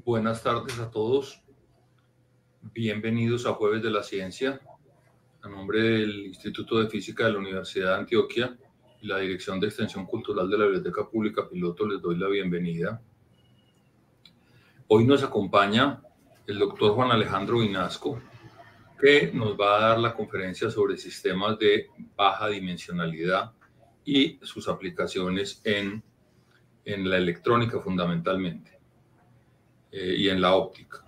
Buenas tardes a todos. Bienvenidos a Jueves de la Ciencia. A nombre del Instituto de Física de la Universidad de Antioquia y la Dirección de Extensión Cultural de la Biblioteca Pública Piloto, les doy la bienvenida. Hoy nos acompaña el doctor Juan Alejandro Vinasco, que nos va a dar la conferencia sobre sistemas de baja dimensionalidad y sus aplicaciones en la electrónica fundamentalmente y en la óptica.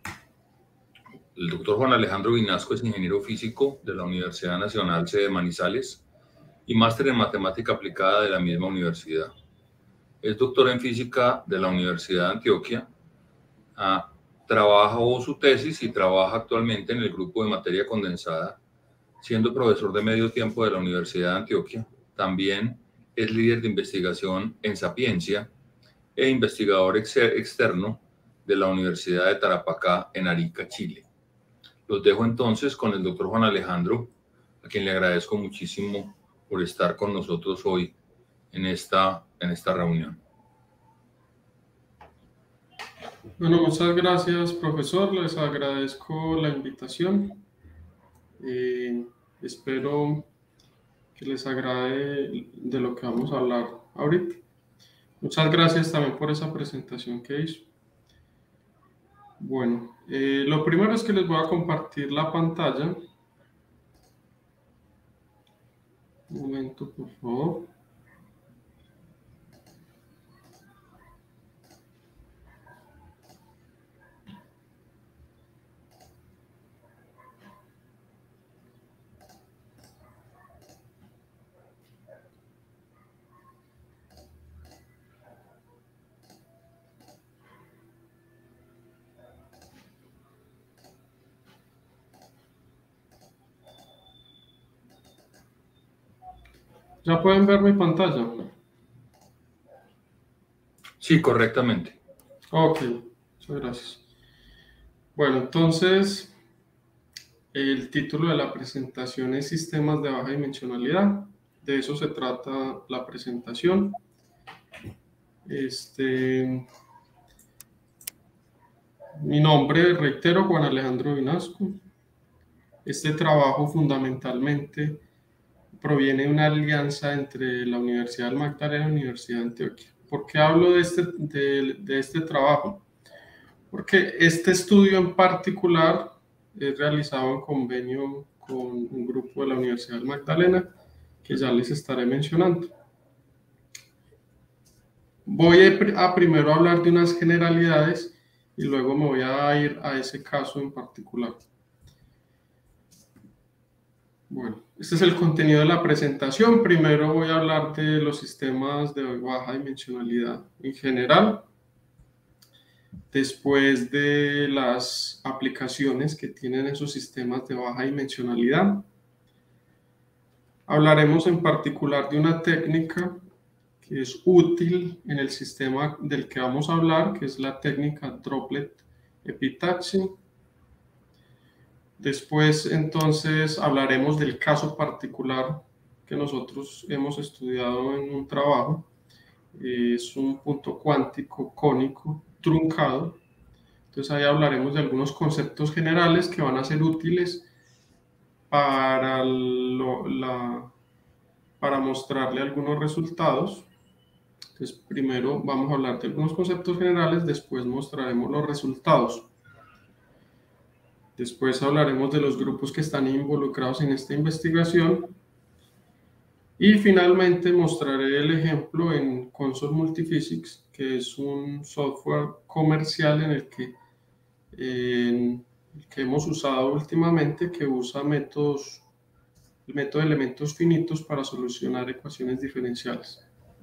El doctor Juan Alejandro Vinasco es ingeniero físico de la Universidad Nacional sede Manizales y máster en matemática aplicada de la misma universidad. Es doctor en física de la Universidad de Antioquia. Trabajó su tesis y trabaja actualmente en el grupo de materia condensada, siendo profesor de medio tiempo de la Universidad de Antioquia. También es líder de investigación en Sapiencia e investigador externo de la Universidad de Tarapacá en Arica, Chile. Los dejo entonces con el doctor Juan Alejandro, a quien le agradezco muchísimo por estar con nosotros hoy en esta reunión. Bueno, muchas gracias, profesor. Les agradezco la invitación. Espero que les agrade de lo que vamos a hablar ahorita. Muchas gracias también por esa presentación que hizo. Bueno, lo primero es que les voy a compartir la pantalla. Un momento, por favor. ¿Ya pueden ver mi pantalla? Sí, correctamente. Ok, muchas gracias. Bueno, entonces, el título de la presentación es Sistemas de baja dimensionalidad. De eso se trata la presentación. Mi nombre, reitero, Juan Alejandro Vinasco. Este trabajo fundamentalmente proviene de una alianza entre la Universidad del Magdalena y la Universidad de Antioquia. ¿Por qué hablo de este trabajo? Porque este estudio en particular es realizado en convenio con un grupo de la Universidad del Magdalena, que ya les estaré mencionando. Voy a primero hablar de unas generalidades y luego me voy a ir a ese caso en particular. Bueno, este es el contenido de la presentación. Primero voy a hablar de los sistemas de baja dimensionalidad en general. Después de las aplicaciones que tienen esos sistemas de baja dimensionalidad. Hablaremos en particular de una técnica que es útil en el sistema del que vamos a hablar, que es la técnica Droplet Epitaxy. Después, entonces, hablaremos del caso particular que nosotros hemos estudiado en un trabajo. Es un punto cuántico cónico truncado. Entonces, ahí hablaremos de algunos conceptos generales que van a ser útiles para mostrarle algunos resultados. Entonces, primero vamos a hablar de algunos conceptos generales, después mostraremos los resultados. Después hablaremos de los grupos que están involucrados en esta investigación. Y finalmente mostraré el ejemplo en Console Multiphysics, que es un software comercial en el que hemos usado últimamente, que usa el método de elementos finitos para solucionar ecuaciones diferenciales.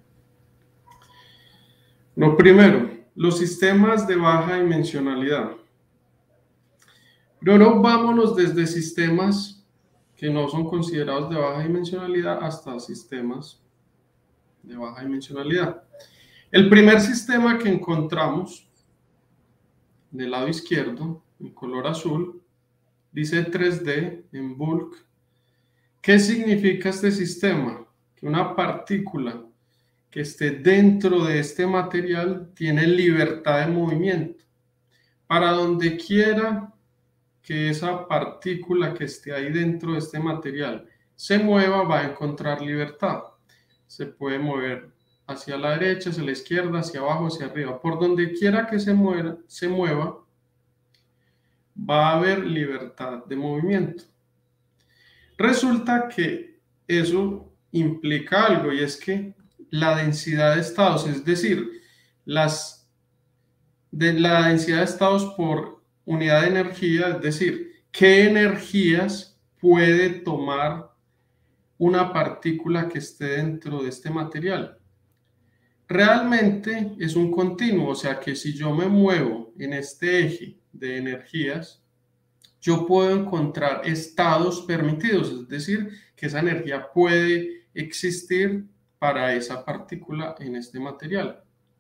Lo primero, los sistemas de baja dimensionalidad. Primero vámonos desde sistemas que no son considerados de baja dimensionalidad hasta sistemas de baja dimensionalidad. El primer sistema que encontramos del lado izquierdo, en color azul, dice 3D en bulk. ¿Qué significa este sistema? Que una partícula que esté dentro de este material tiene libertad de movimiento. para donde quiera que esa partícula que esté ahí dentro de este material se mueva, va a encontrar libertad. Se puede mover hacia la derecha, hacia la izquierda, hacia abajo, hacia arriba. Por donde quiera que se mueva, va a haber libertad de movimiento. Resulta que eso implica algo, y es que la densidad de estados, es decir, la densidad de estados por unidad de energía, es decir, qué energías puede tomar una partícula que esté dentro de este material. Realmente es un continuo, o sea que si yo me muevo en este eje de energías, yo puedo encontrar estados permitidos, es decir, que esa energía puede existir para esa partícula en este material,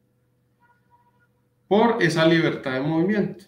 por esa libertad de movimiento.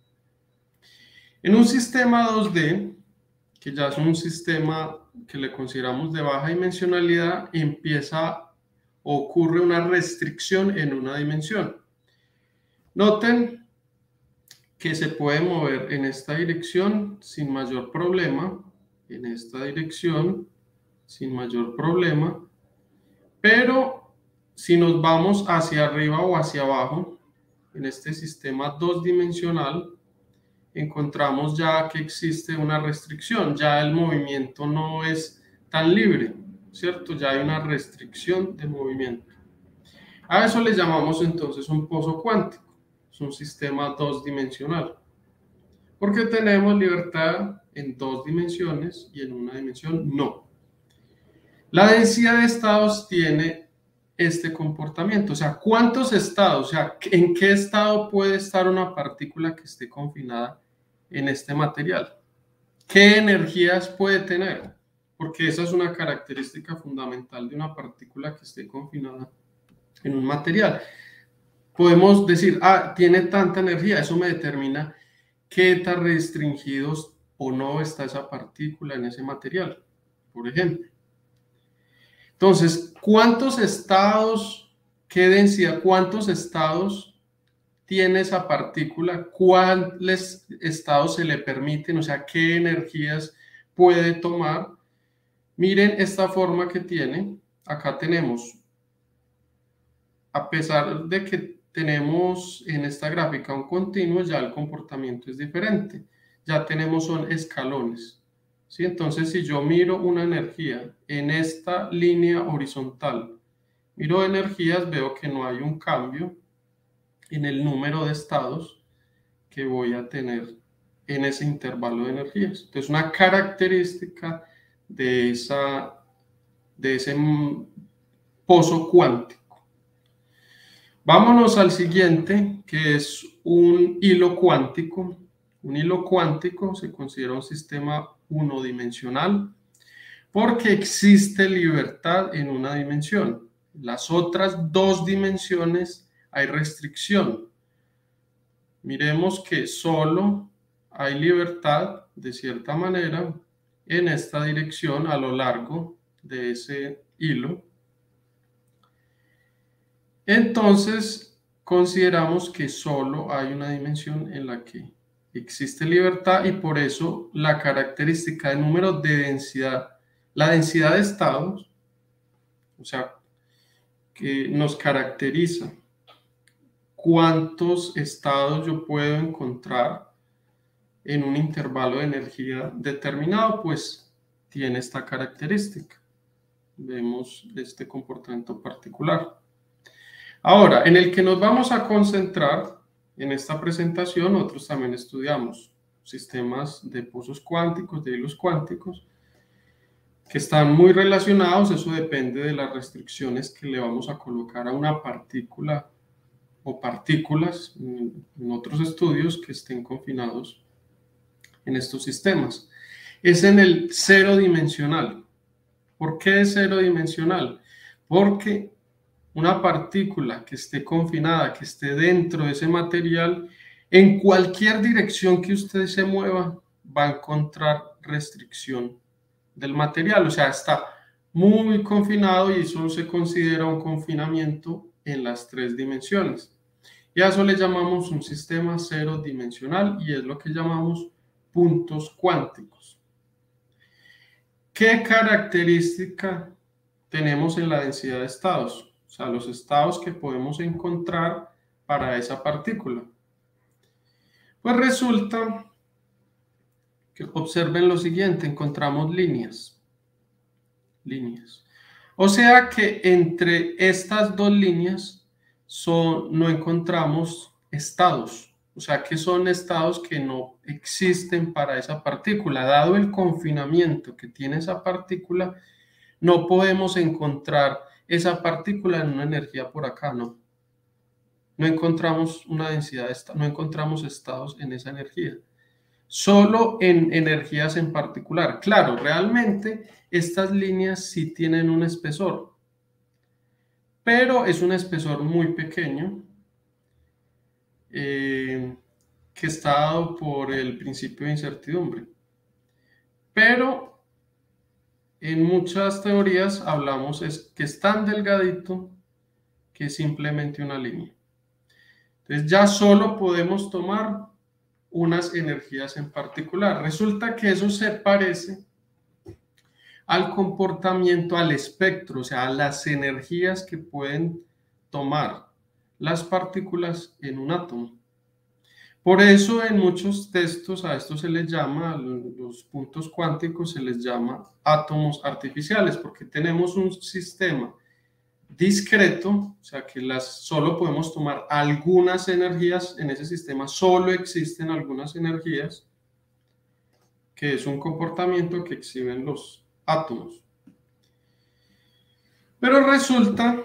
En un sistema 2D, que ya es un sistema que le consideramos de baja dimensionalidad, ocurre una restricción en una dimensión. Noten que se puede mover en esta dirección sin mayor problema, en esta dirección sin mayor problema, pero si nos vamos hacia arriba o hacia abajo, en este sistema 2-dimensional, encontramos ya que existe una restricción, ya el movimiento no es tan libre, ¿cierto? Ya hay una restricción de movimiento. A eso le llamamos entonces un pozo cuántico, es un sistema 2-dimensional, porque tenemos libertad en 2 dimensiones y en una dimensión no. La densidad de estados tiene este comportamiento, o sea, ¿cuántos estados? O sea, ¿en qué estado puede estar una partícula que esté confinada en este material? ¿Qué energías puede tener? Porque esa es una característica fundamental de una partícula que esté confinada en un material. Podemos decir, tiene tanta energía, eso me determina qué tan restringidos o no está esa partícula en ese material, por ejemplo. Entonces, ¿cuántos estados, qué densidad, cuántos estados tiene esa partícula? ¿Cuáles estados se le permiten? O sea, ¿qué energías puede tomar? Miren esta forma que tiene. Acá tenemos, a pesar de que tenemos en esta gráfica un continuo, ya el comportamiento es diferente. Ya tenemos son escalones. ¿Sí? Entonces, si yo miro una energía en esta línea horizontal, miro energías, veo que no hay un cambio en el número de estados que voy a tener en ese intervalo de energías. Entonces, una característica de ese pozo cuántico. Vámonos al siguiente, que es un hilo cuántico. Un hilo cuántico se considera un sistema unidimensional porque existe libertad en una dimensión. Las otras 2 dimensiones hay restricción. Miremos que solo hay libertad, de cierta manera, en esta dirección a lo largo de ese hilo. Entonces, consideramos que solo hay una dimensión en la que existe libertad y por eso la característica de número de densidad, la densidad de estados, o sea, que nos caracteriza cuántos estados yo puedo encontrar en un intervalo de energía determinado, pues tiene esta característica. Vemos este comportamiento particular. Ahora, en el que nos vamos a concentrar en esta presentación, nosotros también estudiamos sistemas de pozos cuánticos, de hilos cuánticos, que están muy relacionados. Eso depende de las restricciones que le vamos a colocar a una partícula o partículas en otros estudios que estén confinados en estos sistemas. Es en el 0-dimensional. ¿Por qué es 0-dimensional? Porque una partícula que esté confinada, que esté dentro de ese material, en cualquier dirección que usted se mueva, va a encontrar restricción del material. O sea, está muy confinado y eso se considera un confinamiento en las 3 dimensiones. Y a eso le llamamos un sistema cero dimensional y es lo que llamamos puntos cuánticos. ¿Qué característica tenemos en la densidad de estados? O sea, los estados que podemos encontrar para esa partícula. Pues resulta que observen lo siguiente, encontramos líneas. O sea que entre estas dos líneas no encontramos estados. O sea que son estados que no existen para esa partícula. Dado el confinamiento que tiene esa partícula, no podemos encontrar esa partícula en una energía por acá, ¿no? No encontramos una densidad, no encontramos estados en esa energía. Solo en energías en particular. Claro, realmente estas líneas sí tienen un espesor, pero es un espesor muy pequeño que está dado por el principio de incertidumbre. Pero en muchas teorías hablamos que es tan delgadito que es simplemente una línea. Entonces ya solo podemos tomar unas energías en particular. Resulta que eso se parece al comportamiento, al espectro, o sea, a las energías que pueden tomar las partículas en un átomo. Por eso en muchos textos a esto se les llama, los puntos cuánticos se les llama átomos artificiales, porque tenemos un sistema discreto, o sea que solo podemos tomar algunas energías, en ese sistema solo existen algunas energías, que es un comportamiento que exhiben los átomos. Pero resulta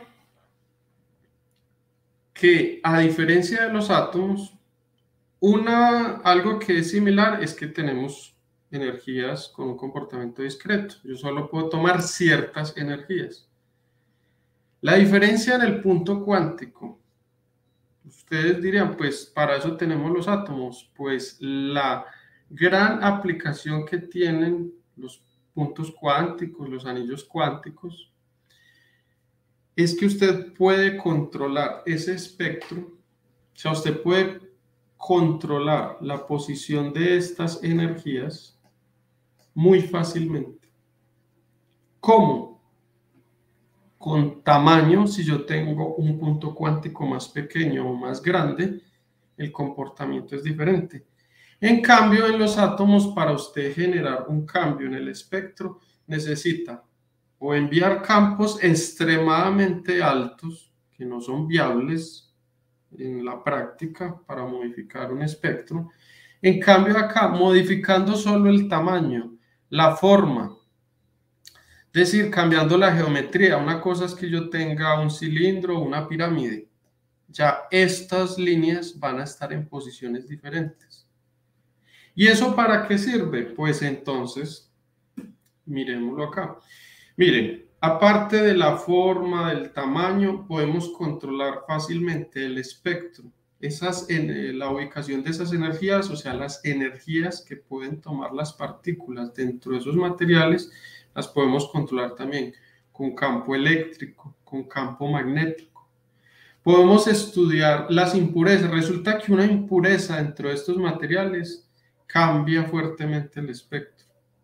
que a diferencia de los átomos, algo que es similar es que tenemos energías con un comportamiento discreto. Yo solo puedo tomar ciertas energías. La diferencia en el punto cuántico, ustedes dirían, pues para eso tenemos los átomos. Pues la gran aplicación que tienen los puntos cuánticos, los anillos cuánticos, es que usted puede controlar ese espectro, o sea, usted puede controlar la posición de estas energías muy fácilmente. ¿Cómo? Con tamaño, si yo tengo un punto cuántico más pequeño o más grande, el comportamiento es diferente. En cambio, en los átomos, para usted generar un cambio en el espectro, necesita o enviar campos extremadamente altos, que no son viables en la práctica para modificar un espectro. En cambio acá, modificando solo el tamaño, la forma, es decir, cambiando la geometría. Una cosa es que yo tenga un cilindro o una pirámide. Ya estas líneas van a estar en posiciones diferentes. ¿Y eso para qué sirve? Pues entonces, miremoslo acá. Miren, aparte de la forma, del tamaño, podemos controlar fácilmente el espectro. La ubicación de esas energías, o sea, las energías que pueden tomar las partículas dentro de esos materiales, las podemos controlar también con campo eléctrico, con campo magnético. Podemos estudiar las impurezas. Resulta que una impureza dentro de estos materiales cambia fuertemente el espectro.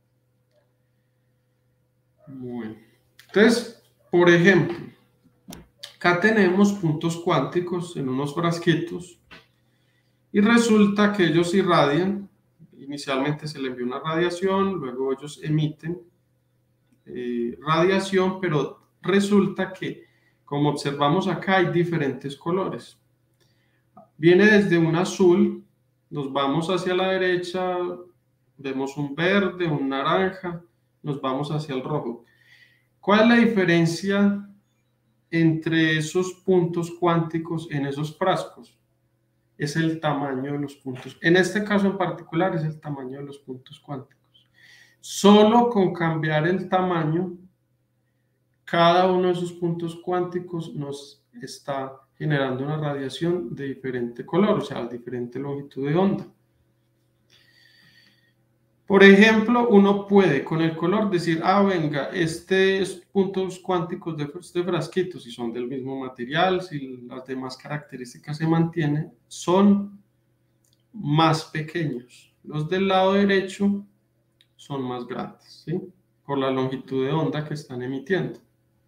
Bueno, entonces, por ejemplo, acá tenemos puntos cuánticos en unos frasquitos y resulta que ellos irradian. Inicialmente se les envía una radiación, luego ellos emiten radiación, pero resulta que, como observamos acá, hay diferentes colores. Viene desde un azul, nos vamos hacia la derecha, vemos un verde, un naranja, nos vamos hacia el rojo. ¿Cuál es la diferencia entre esos puntos cuánticos en esos frascos? Es el tamaño de los puntos. En este caso en particular es el tamaño de los puntos cuánticos. Solo con cambiar el tamaño, cada uno de esos puntos cuánticos nos está generando una radiación de diferente color, o sea, diferente longitud de onda. Por ejemplo, uno puede con el color decir, venga, estos puntos cuánticos de este frasquito, si son del mismo material, si las demás características se mantienen, son más pequeños. Los del lado derecho son más grandes, ¿sí? Por la longitud de onda que están emitiendo.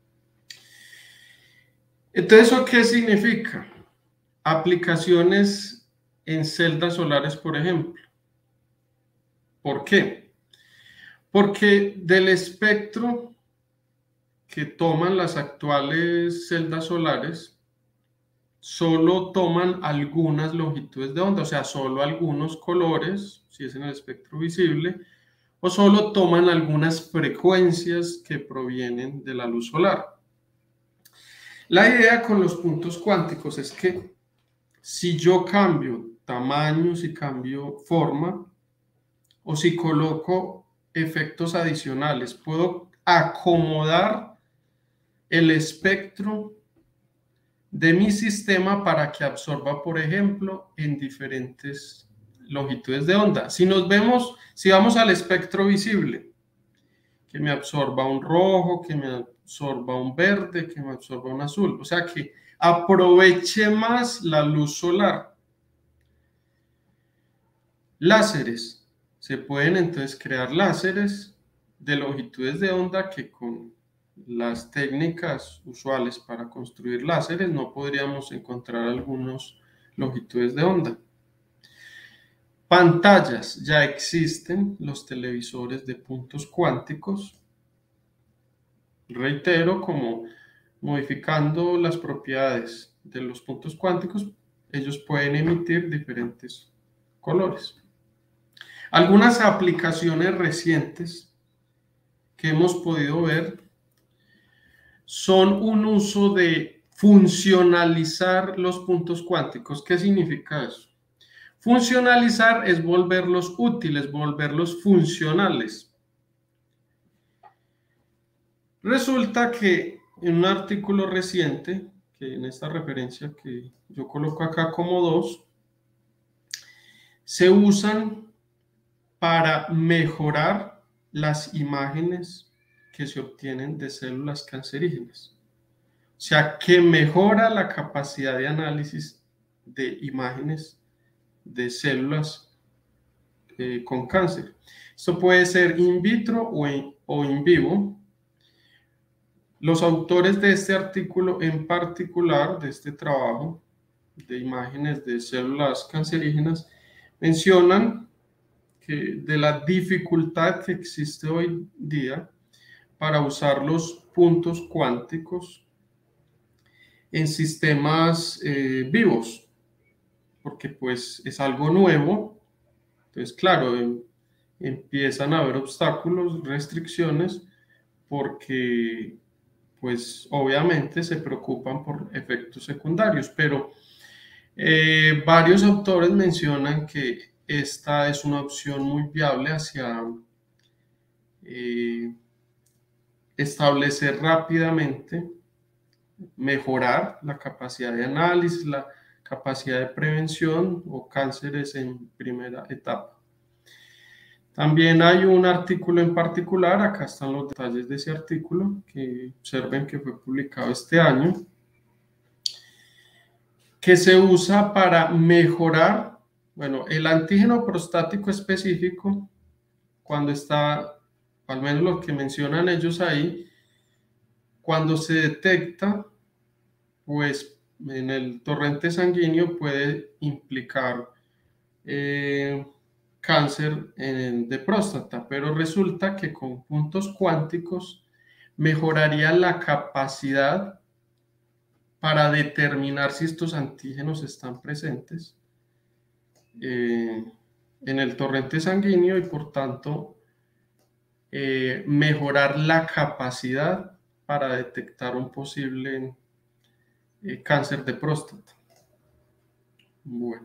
Entonces, ¿eso qué significa? Aplicaciones en celdas solares, por ejemplo. ¿Por qué? Porque del espectro que toman las actuales celdas solares, solo toman algunas longitudes de onda, o sea, solo algunos colores, si es en el espectro visible, o solo toman algunas frecuencias que provienen de la luz solar. La idea con los puntos cuánticos es que si yo cambio tamaño, si cambio forma, o si coloco efectos adicionales, puedo acomodar el espectro de mi sistema para que absorba, por ejemplo, en diferentes longitudes de onda. Si vamos al espectro visible, que me absorba un rojo, que me absorba un verde, que me absorba un azul, o sea que aproveche más la luz solar. Láseres. Se pueden entonces crear láseres de longitudes de onda que con las técnicas usuales para construir láseres no podríamos encontrar algunas longitudes de onda. Pantallas. Ya existen los televisores de puntos cuánticos. Reitero, como modificando las propiedades de los puntos cuánticos, ellos pueden emitir diferentes colores. Algunas aplicaciones recientes que hemos podido ver son un uso de funcionalizar los puntos cuánticos. ¿Qué significa eso? Funcionalizar es volverlos útiles, volverlos funcionales. Resulta que en un artículo reciente, que en esta referencia que yo coloco acá como 2, se usan para mejorar las imágenes que se obtienen de células cancerígenas. O sea, que mejora la capacidad de análisis de imágenes de células con cáncer. Esto puede ser in vitro o in vivo. Los autores de este artículo en particular, de este trabajo de imágenes de células cancerígenas, mencionan de la dificultad que existe hoy día para usar los puntos cuánticos en sistemas vivos, porque pues es algo nuevo. Entonces, claro, empiezan a haber obstáculos, restricciones, porque pues obviamente se preocupan por efectos secundarios, pero varios autores mencionan que esta es una opción muy viable hacia establecer rápidamente, mejorar la capacidad de análisis, la capacidad de prevención o cánceres en primera etapa. También hay un artículo en particular, acá están los detalles de ese artículo, que observen que fue publicado este año, que se usa para mejorar, el antígeno prostático específico, cuando está, al menos lo que mencionan ellos ahí, cuando se detecta, pues en el torrente sanguíneo puede implicar cáncer de próstata, pero resulta que con puntos cuánticos mejoraría la capacidad para determinar si estos antígenos están presentes en el torrente sanguíneo y por tanto mejorar la capacidad para detectar un posible cáncer de próstata. Bueno.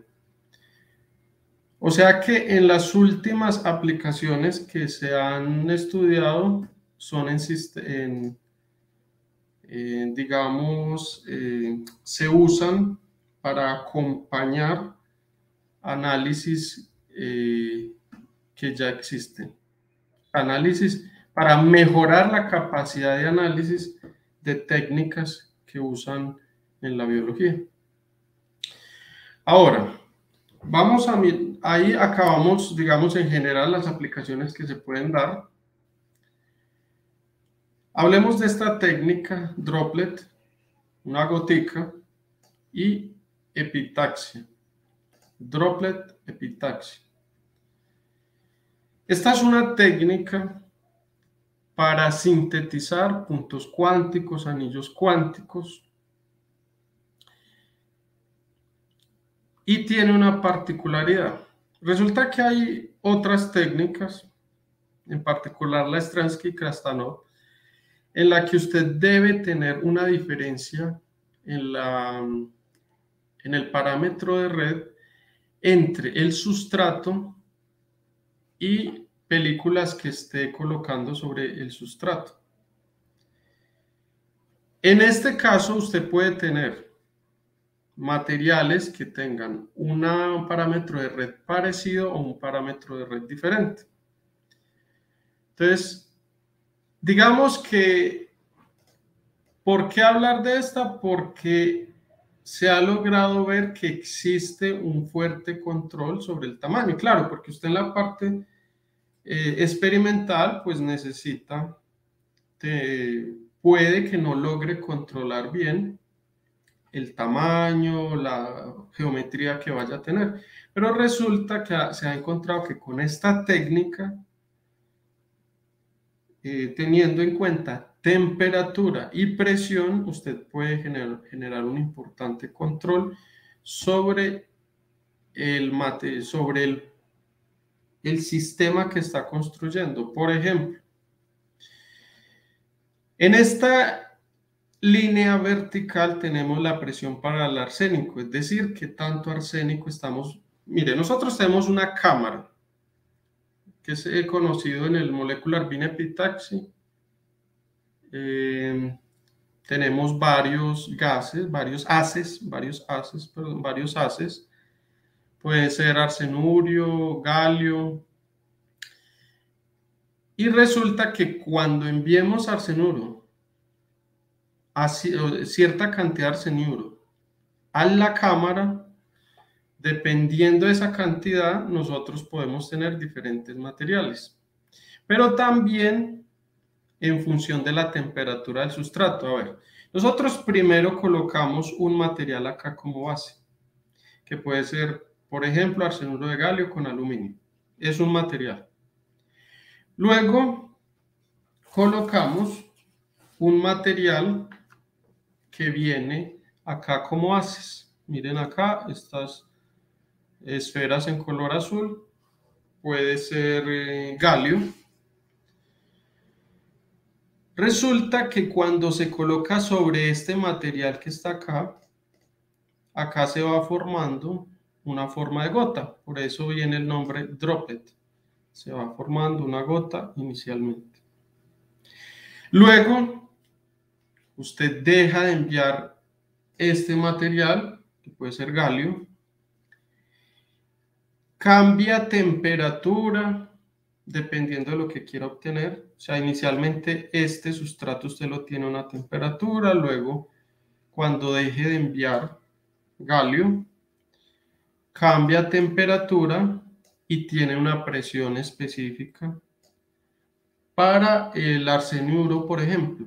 O sea que en las últimas aplicaciones que se han estudiado son se usan para acompañar análisis que que ya existen. Análisis para mejorar la capacidad de análisis de técnicas que usan en la biología. Ahora, vamos a ahí acabamos, digamos, en general las aplicaciones que se pueden dar. Hablemos de esta técnica, droplet, una gotica, y epitaxia. Droplet, epitaxia. Esta es una técnica para sintetizar puntos cuánticos, anillos cuánticos, y tiene una particularidad. Resulta que hay otras técnicas, en particular la Stransky-Krastanov, en la que usted debe tener una diferencia en el parámetro de red entre el sustrato y películas que esté colocando sobre el sustrato. En este caso, usted puede tener materiales que tengan un parámetro de red parecido o un parámetro de red diferente. Entonces, digamos que, ¿por qué hablar de esta? Porque se ha logrado ver que existe un fuerte control sobre el tamaño. Claro, porque usted en la parte experimental, pues necesita, puede que no logre controlar bien el tamaño, la geometría que vaya a tener. Pero resulta que se ha encontrado que con esta técnica, teniendo en cuenta temperatura y presión, usted puede generar un importante control sobre el sistema que está construyendo. Por ejemplo, en esta línea vertical tenemos la presión para el arsénico, es decir, que tanto arsénico estamos... Mire, nosotros tenemos una cámara que es conocido en el molecular beam epitaxy. Tenemos varios gases, varios haces. Puede ser arsenurio, galio. Y resulta que cuando enviemos arsenurio, cierta cantidad de arsenurio a la cámara, dependiendo de esa cantidad, nosotros podemos tener diferentes materiales. Pero también en función de la temperatura del sustrato. A ver, nosotros primero colocamos un material acá como base, que puede ser, por ejemplo, arsenuro de galio con aluminio. Es un material. Luego colocamos un material que viene acá como haces. Miren acá, estas esferas en color azul, puede ser galio. Resulta que cuando se coloca sobre este material que está acá, acá se va formando una forma de gota. Por eso viene el nombre droplet. Se va formando una gota inicialmente. Luego, usted deja de enviar este material, que puede ser galio, cambia temperatura dependiendo de lo que quiera obtener. O sea, inicialmente este sustrato usted lo tiene a una temperatura, luego cuando deje de enviar galio, cambia temperatura y tiene una presión específica para el arsenuro, por ejemplo.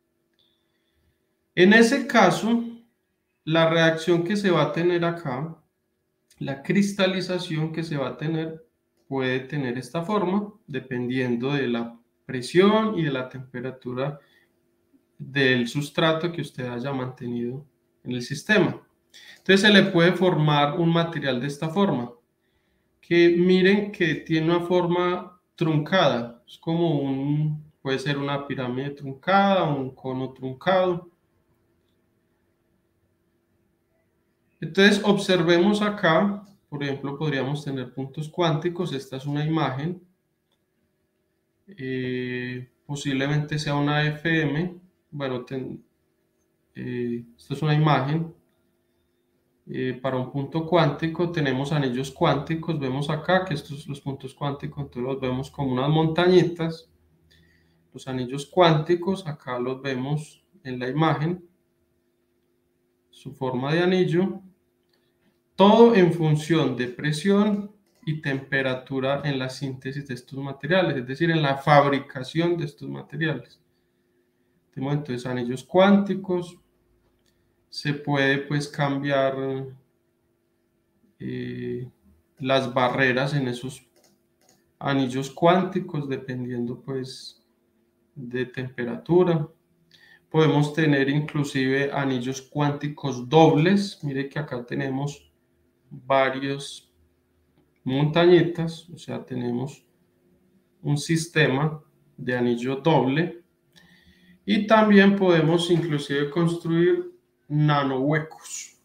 En ese caso, la reacción que se va a tener acá, la cristalización que se va a tener, puede tener esta forma, dependiendo de la presión y de la temperatura del sustrato que usted haya mantenido en el sistema. Entonces se le puede formar un material de esta forma, que miren que tiene una forma truncada, es como puede ser una pirámide truncada, un cono truncado. Entonces observemos acá, por ejemplo, podríamos tener puntos cuánticos. Esta es una imagen, posiblemente sea una FM. Bueno, esto es una imagen. para un punto cuántico tenemos anillos cuánticos, vemos acá que estos los puntos cuánticos, entonces los vemos como unas montañitas. Los anillos cuánticos, acá los vemos en la imagen, su forma de anillo, todo en función de presión y temperatura en la síntesis de estos materiales, es decir, en la fabricación de estos materiales. Tenemos entonces anillos cuánticos, se puede pues cambiar las barreras en esos anillos cuánticos dependiendo pues de temperatura. Podemos tener inclusive anillos cuánticos dobles. Mire que acá tenemos varios montañitas, o sea, tenemos un sistema de anillo doble. Y también podemos inclusive construir nanohuecos.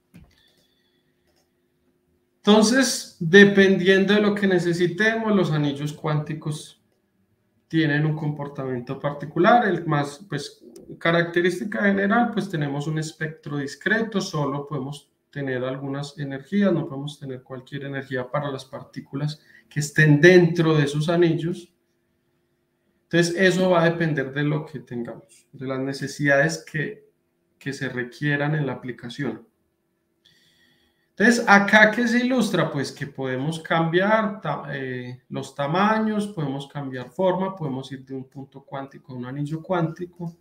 Entonces, dependiendo de lo que necesitemos, los anillos cuánticos tienen un comportamiento particular. El más, pues, característica general, pues tenemos un espectro discreto, solo podemos tener algunas energías, no podemos tener cualquier energía para las partículas que estén dentro de esos anillos. Entonces, eso va a depender de lo que tengamos, de las necesidades que se requieran en la aplicación. Entonces, acá que se ilustra, pues que podemos cambiar los tamaños, podemos cambiar forma, podemos ir de un punto cuántico a un anillo cuántico,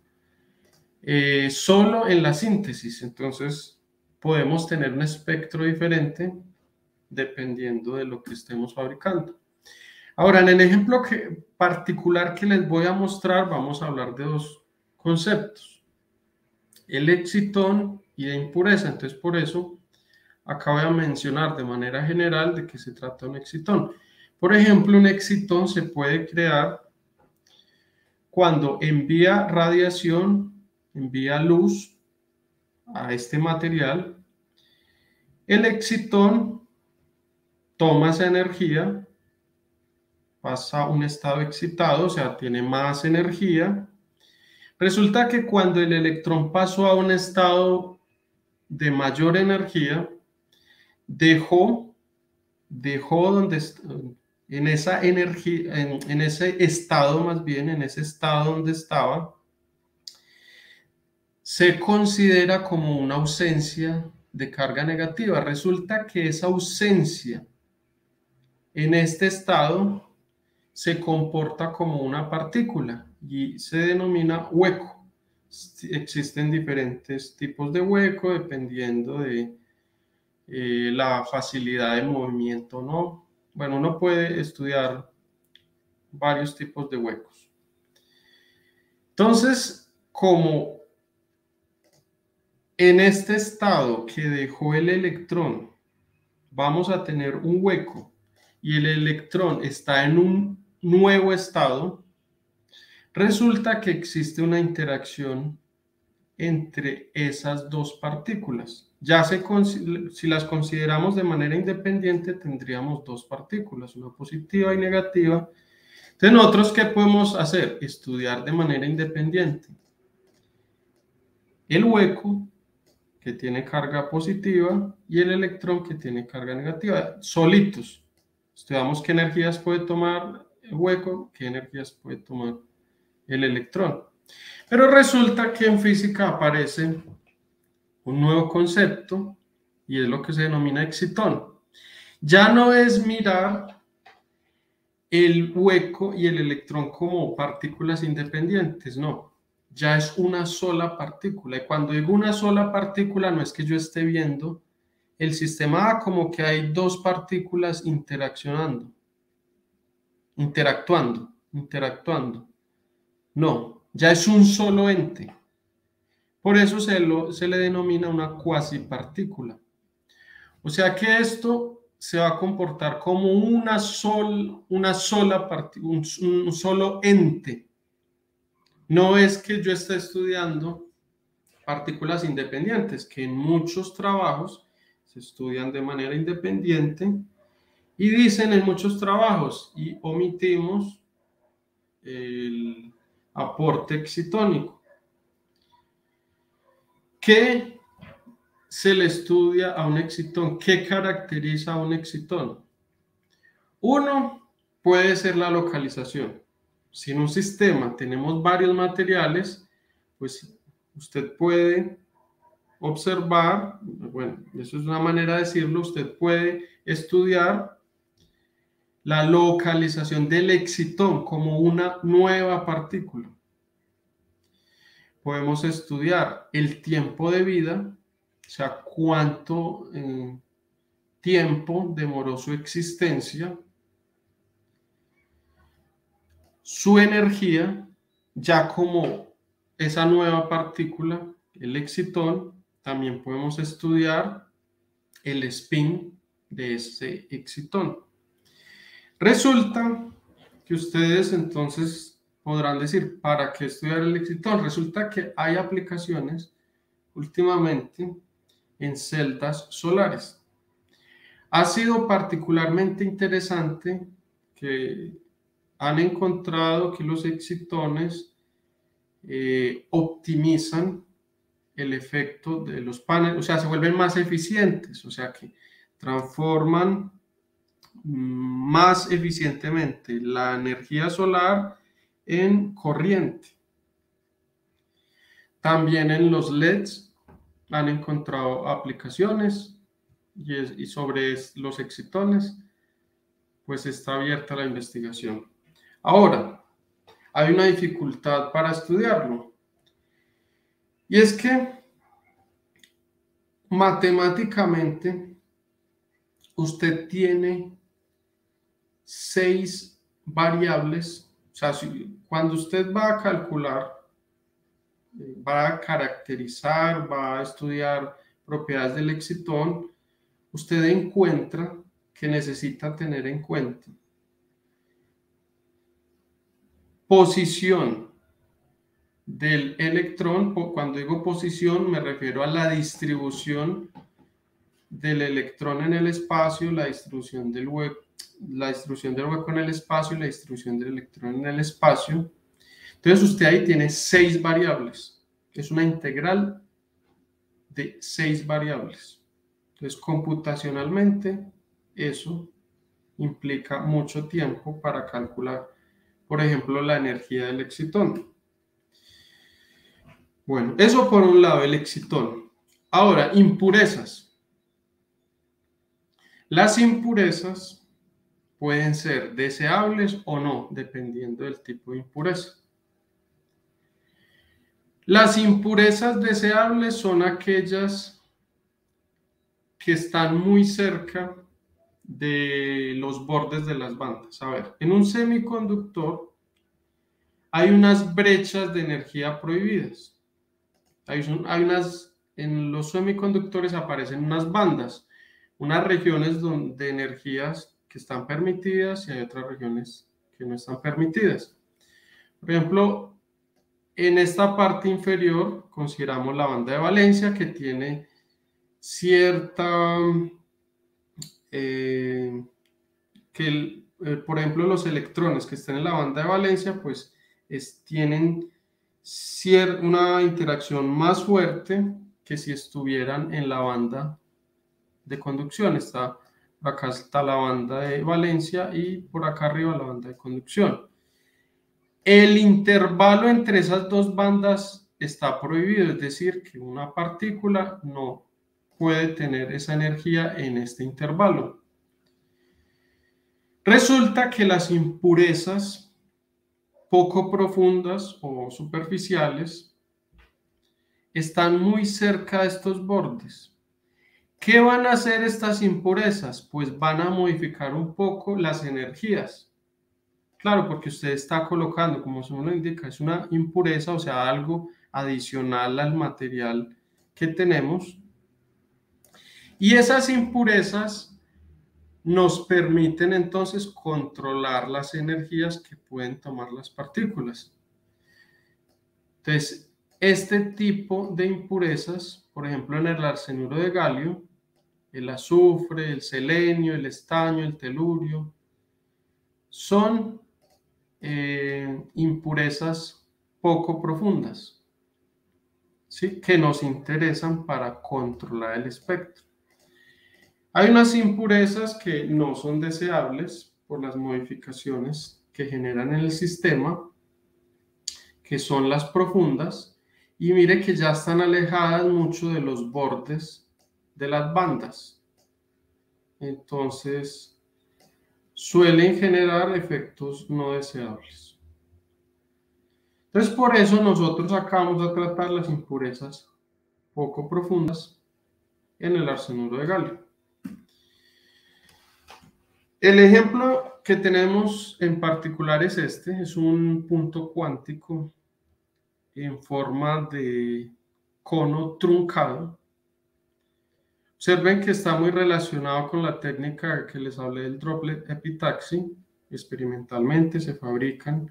solo en la síntesis. Entonces, podemos tener un espectro diferente dependiendo de lo que estemos fabricando. Ahora, en el ejemplo particular que les voy a mostrar, vamos a hablar de dos conceptos, el excitón y de impureza. Entonces, por eso acá voy a mencionar de manera general de qué se trata un excitón. Por ejemplo, un excitón se puede crear cuando envía radiación, envía luz a este material. El excitón toma esa energía, pasa a un estado excitado, o sea, tiene más energía. Resulta que cuando el electrón pasó a un estado de mayor energía, dejó donde en esa energía, en ese estado más bien, en ese estado donde estaba, se considera como una ausencia de carga negativa. Resulta que esa ausencia en este estado se comporta como una partícula y se denomina hueco. Existen diferentes tipos de hueco dependiendo de la facilidad de movimiento, ¿no? Bueno, uno puede estudiar varios tipos de huecos. Entonces, como en este estado que dejó el electrón, vamos a tener un hueco y el electrón está en un nuevo estado, resulta que existe una interacción entre esas dos partículas. Si las consideramos de manera independiente, tendríamos dos partículas, una positiva y negativa. Entonces, nosotros, ¿qué podemos hacer? Estudiar de manera independiente el hueco que tiene carga positiva y el electrón que tiene carga negativa, solitos. Estudiamos qué energías puede tomar el hueco, qué energías puede tomar el electrón. Pero resulta que en física aparece un nuevo concepto y es lo que se denomina excitón. Ya no es mirar el hueco y el electrón como partículas independientes, no. Ya es una sola partícula. Y cuando digo una sola partícula, no es que yo esté viendo el sistema como que hay dos partículas interactuando. No, ya es un solo ente. Por eso se le denomina una cuasipartícula. O sea que esto se va a comportar como un solo ente. No es que yo esté estudiando partículas independientes, que en muchos trabajos se estudian de manera independiente y dicen en muchos trabajos y omitimos el aporte excitónico, que se le estudia a un excitón? ¿Qué caracteriza a un excitón? Uno puede ser la localización. Si en un sistema tenemos varios materiales, pues usted puede observar, bueno, eso es una manera de decirlo, usted puede estudiar la localización del excitón como una nueva partícula. Podemos estudiar el tiempo de vida, o sea, cuánto tiempo demoró su existencia, su energía, ya como esa nueva partícula, el excitón. También podemos estudiar el spin de ese excitón. Resulta que ustedes entonces podrán decir, ¿para qué estudiar el excitón? Resulta que hay aplicaciones últimamente en celdas solares. Ha sido particularmente interesante que han encontrado que los excitones optimizan el efecto de los paneles, o sea, se vuelven más eficientes, o sea, que transforman más eficientemente la energía solar en corriente. También en los LEDs han encontrado aplicaciones y sobre los excitones, pues está abierta la investigación. Ahora, hay una dificultad para estudiarlo. Y es que matemáticamente usted tiene 6 variables. O sea, cuando usted va a calcular, va a caracterizar, va a estudiar propiedades del excitón, usted encuentra que necesita tener en cuenta posición del electrón. Cuando digo posición me refiero a la distribución del electrón en el espacio, la distribución del hueco en el espacio y la distribución del electrón en el espacio. Entonces usted ahí tiene 6 variables. Es una integral de 6 variables. Entonces computacionalmente eso implica mucho tiempo para calcular, por ejemplo, la energía del excitón. Bueno, eso por un lado, el excitón. Ahora, impurezas. Las impurezas pueden ser deseables o no, dependiendo del tipo de impureza. Las impurezas deseables son aquellas que están muy cerca de los bordes de las bandas. A ver, en un semiconductor hay unas brechas de energía prohibidas. En los semiconductores aparecen unas bandas, unas regiones de energías que están permitidas y hay otras regiones que no están permitidas. Por ejemplo, en esta parte inferior consideramos la banda de valencia, que tiene cierta... por ejemplo, los electrones que están en la banda de valencia, pues tienen una interacción más fuerte que si estuvieran en la banda de conducción. Por acá está la banda de valencia y por acá arriba la banda de conducción. El intervalo entre esas dos bandas está prohibido, es decir, que una partícula no puede tener esa energía en este intervalo. Resulta que las impurezas poco profundas o superficiales están muy cerca de estos bordes. ¿Qué van a hacer estas impurezas? Pues van a modificar un poco las energías. Claro, porque usted está colocando, como su nombre indica, es una impureza, o sea, algo adicional al material que tenemos. Y esas impurezas nos permiten entonces controlar las energías que pueden tomar las partículas. Entonces, este tipo de impurezas, por ejemplo, en el arsenuro de galio, el azufre, el selenio, el estaño, el telurio, son impurezas poco profundas. ¿sí?, que nos interesan para controlar el espectro. Hay unas impurezas que no son deseables por las modificaciones que generan en el sistema, que son las profundas, y mire que ya están alejadas mucho de los bordes de las bandas. Entonces, suelen generar efectos no deseables. Entonces, por eso nosotros acá vamos a tratar las impurezas poco profundas en el arsenuro de galio. El ejemplo que tenemos en particular es este, es un punto cuántico en forma de cono truncado. Observen que está muy relacionado con la técnica que les hablé del droplet epitaxy. Experimentalmente se fabrican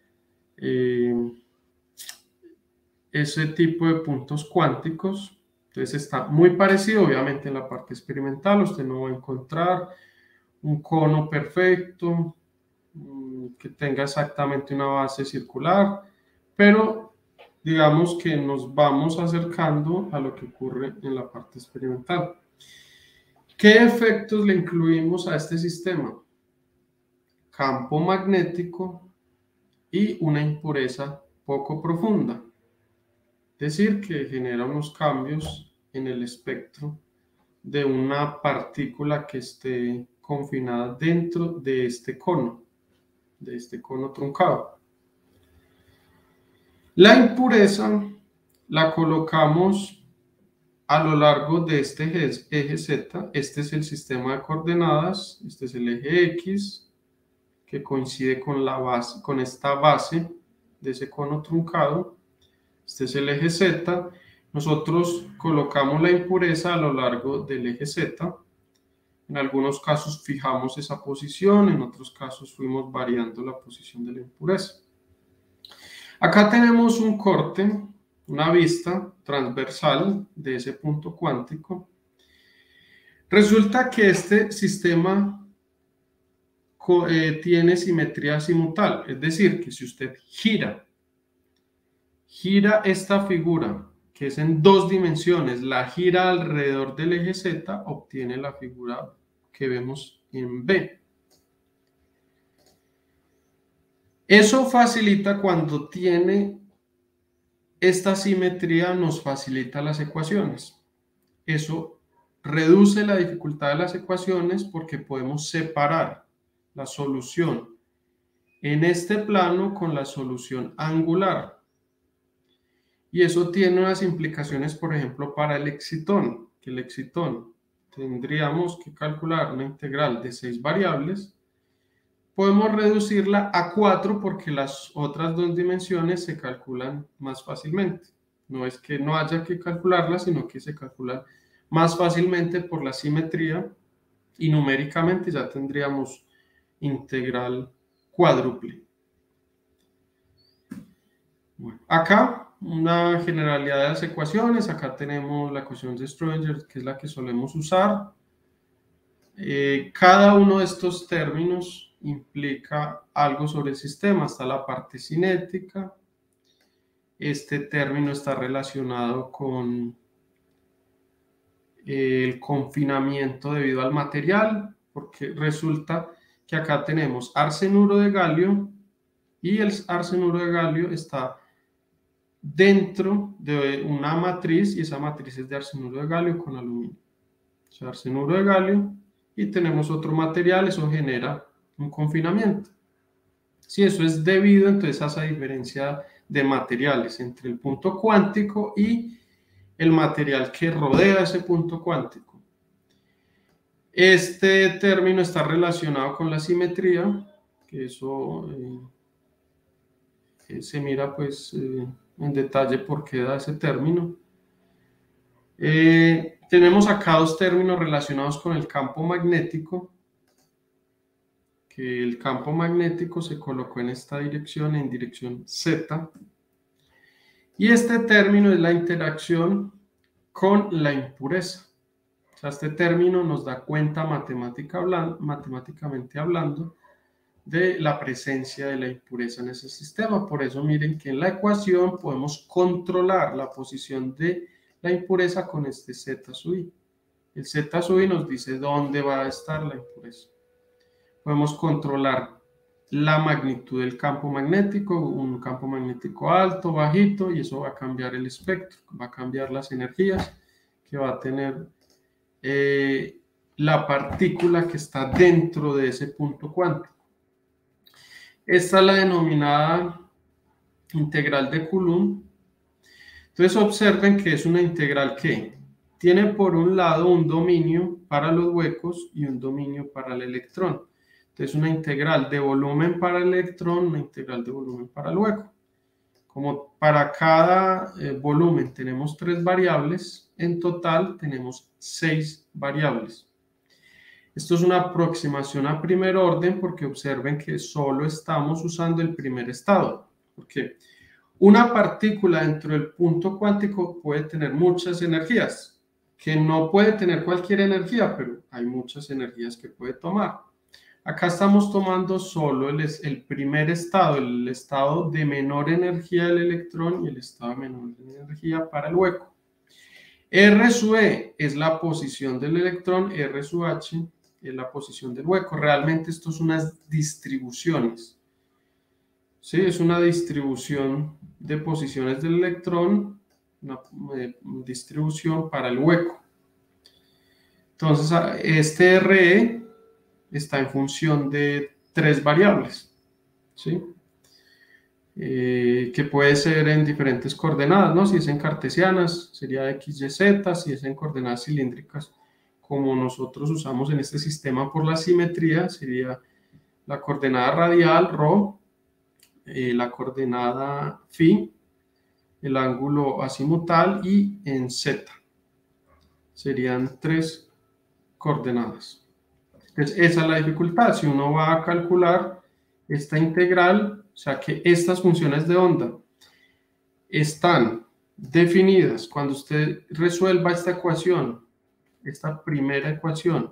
ese tipo de puntos cuánticos. Entonces está muy parecido, obviamente en la parte experimental usted no va a encontrar un cono perfecto que tenga exactamente una base circular, pero digamos que nos vamos acercando a lo que ocurre en la parte experimental. ¿Qué efectos le incluimos a este sistema? Campo magnético y una impureza poco profunda. Es decir, que genera unos cambios en el espectro de una partícula que esté confinada dentro de este cono truncado. La impureza la colocamos a lo largo de este eje Z. Este es el sistema de coordenadas, este es el eje X, que coincide con la base, con esta base de ese cono truncado. Este es el eje Z. Nosotros colocamos la impureza a lo largo del eje Z. En algunos casos fijamos esa posición, en otros casos fuimos variando la posición de la impureza. Acá tenemos un corte, una vista transversal de ese punto cuántico. Resulta que este sistema tiene simetría azimutal, es decir, que si usted gira esta figura, que es en 2 dimensiones, la gira alrededor del eje Z, obtiene la figura que vemos en B. Eso facilita cuando tiene esta simetría, nos facilita las ecuaciones. Eso reduce la dificultad de las ecuaciones porque podemos separar la solución en este plano con la solución angular. Y eso tiene unas implicaciones, por ejemplo, para el excitón, que el excitón tendríamos que calcular una integral de 6 variables. Podemos reducirla a 4 porque las otras 2 dimensiones se calculan más fácilmente. No es que no haya que calcularlas, sino que se calculan más fácilmente por la simetría y numéricamente ya tendríamos integral cuádruple. Bueno, acá una generalidad de las ecuaciones. Acá tenemos la ecuación de Schrödinger, que es la que solemos usar. Cada uno de estos términos implica algo sobre el sistema. Está la parte cinética. Este término está relacionado con el confinamiento debido al material, porque resulta que acá tenemos arsenuro de galio y el arsenuro de galio está dentro de una matriz y esa matriz es de arsenuro de galio con aluminio. O sea, arsenuro de galio y tenemos otro material, eso genera un confinamiento. Si eso es debido entonces a esa diferencia de materiales entre el punto cuántico y el material que rodea ese punto cuántico. Este término está relacionado con la simetría, que eso se mira pues en detalle por qué da ese término. Tenemos acá 2 términos relacionados con el campo magnético, que el campo magnético se colocó en esta dirección, en dirección Z. Y este término es la interacción con la impureza. O sea, este término nos da cuenta matemáticamente hablando de la presencia de la impureza en ese sistema. Por eso miren que en la ecuación podemos controlar la posición de la impureza con este Z sub i. El Z sub i nos dice dónde va a estar la impureza. Podemos controlar la magnitud del campo magnético, un campo magnético alto, bajito, y eso va a cambiar el espectro, va a cambiar las energías que va a tener la partícula que está dentro de ese punto cuántico. Esta es la denominada integral de Coulomb. Entonces observen que es una integral que tiene por un lado un dominio para los huecos y un dominio para el electrón. Entonces una integral de volumen para el electrón, una integral de volumen para el hueco. Como para cada volumen tenemos 3 variables, en total tenemos 6 variables. Esto es una aproximación a primer orden porque observen que solo estamos usando el primer estado. Porque una partícula dentro del punto cuántico puede tener muchas energías, que no puede tener cualquier energía, pero hay muchas energías que puede tomar. Acá estamos tomando solo el primer estado, el estado de menor energía del electrón y el estado de menor energía para el hueco. R sub E es la posición del electrón, R sub H es la posición del hueco. Realmente esto son unas distribuciones. Sí, es una distribución de posiciones del electrón, una distribución para el hueco. Entonces, este RE está en función de 3 variables, ¿sí? Que puede ser en diferentes coordenadas, ¿no? Si es en cartesianas, sería x, y, z. Si es en coordenadas cilíndricas, como nosotros usamos en este sistema por la simetría, sería la coordenada radial, ρ, la coordenada phi, el ángulo azimutal, y en z. Serían 3 coordenadas. Entonces, esa es la dificultad. Si uno va a calcular esta integral, o sea que estas funciones de onda están definidas cuando usted resuelva esta ecuación, esta primera ecuación,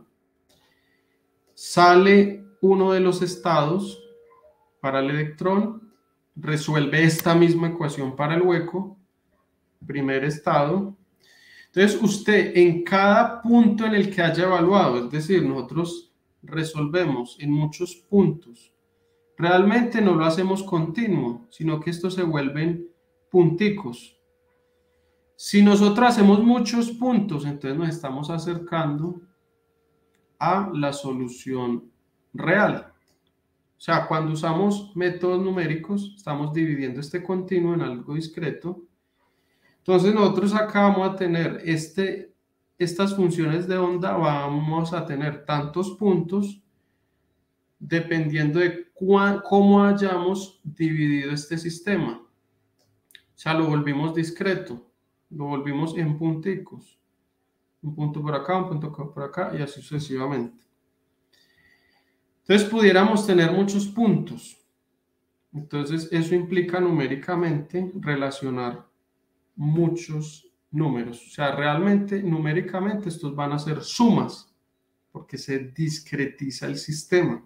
sale uno de los estados para el electrón, resuelve esta misma ecuación para el hueco, primer estado. Entonces, usted en cada punto en el que haya evaluado, es decir, nosotros resolvemos en muchos puntos, realmente no lo hacemos continuo, sino que estos se vuelven punticos. Si nosotros hacemos muchos puntos, entonces nos estamos acercando a la solución real. O sea, cuando usamos métodos numéricos, estamos dividiendo este continuo en algo discreto. Entonces nosotros acá vamos a tener estas funciones de onda, vamos a tener tantos puntos dependiendo de cómo hayamos dividido este sistema. O sea, lo volvimos discreto, lo volvimos en punticos. Un punto por acá, un punto por acá y así sucesivamente. Entonces pudiéramos tener muchos puntos. Entonces eso implica numéricamente relacionar muchos números. O sea, realmente numéricamente estos van a ser sumas porque se discretiza el sistema.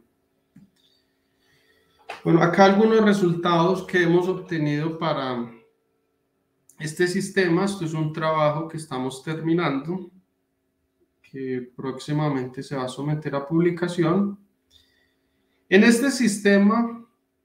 Bueno, acá algunos resultados que hemos obtenido para este sistema. Esto es un trabajo que estamos terminando, que próximamente se va a someter a publicación. En este sistema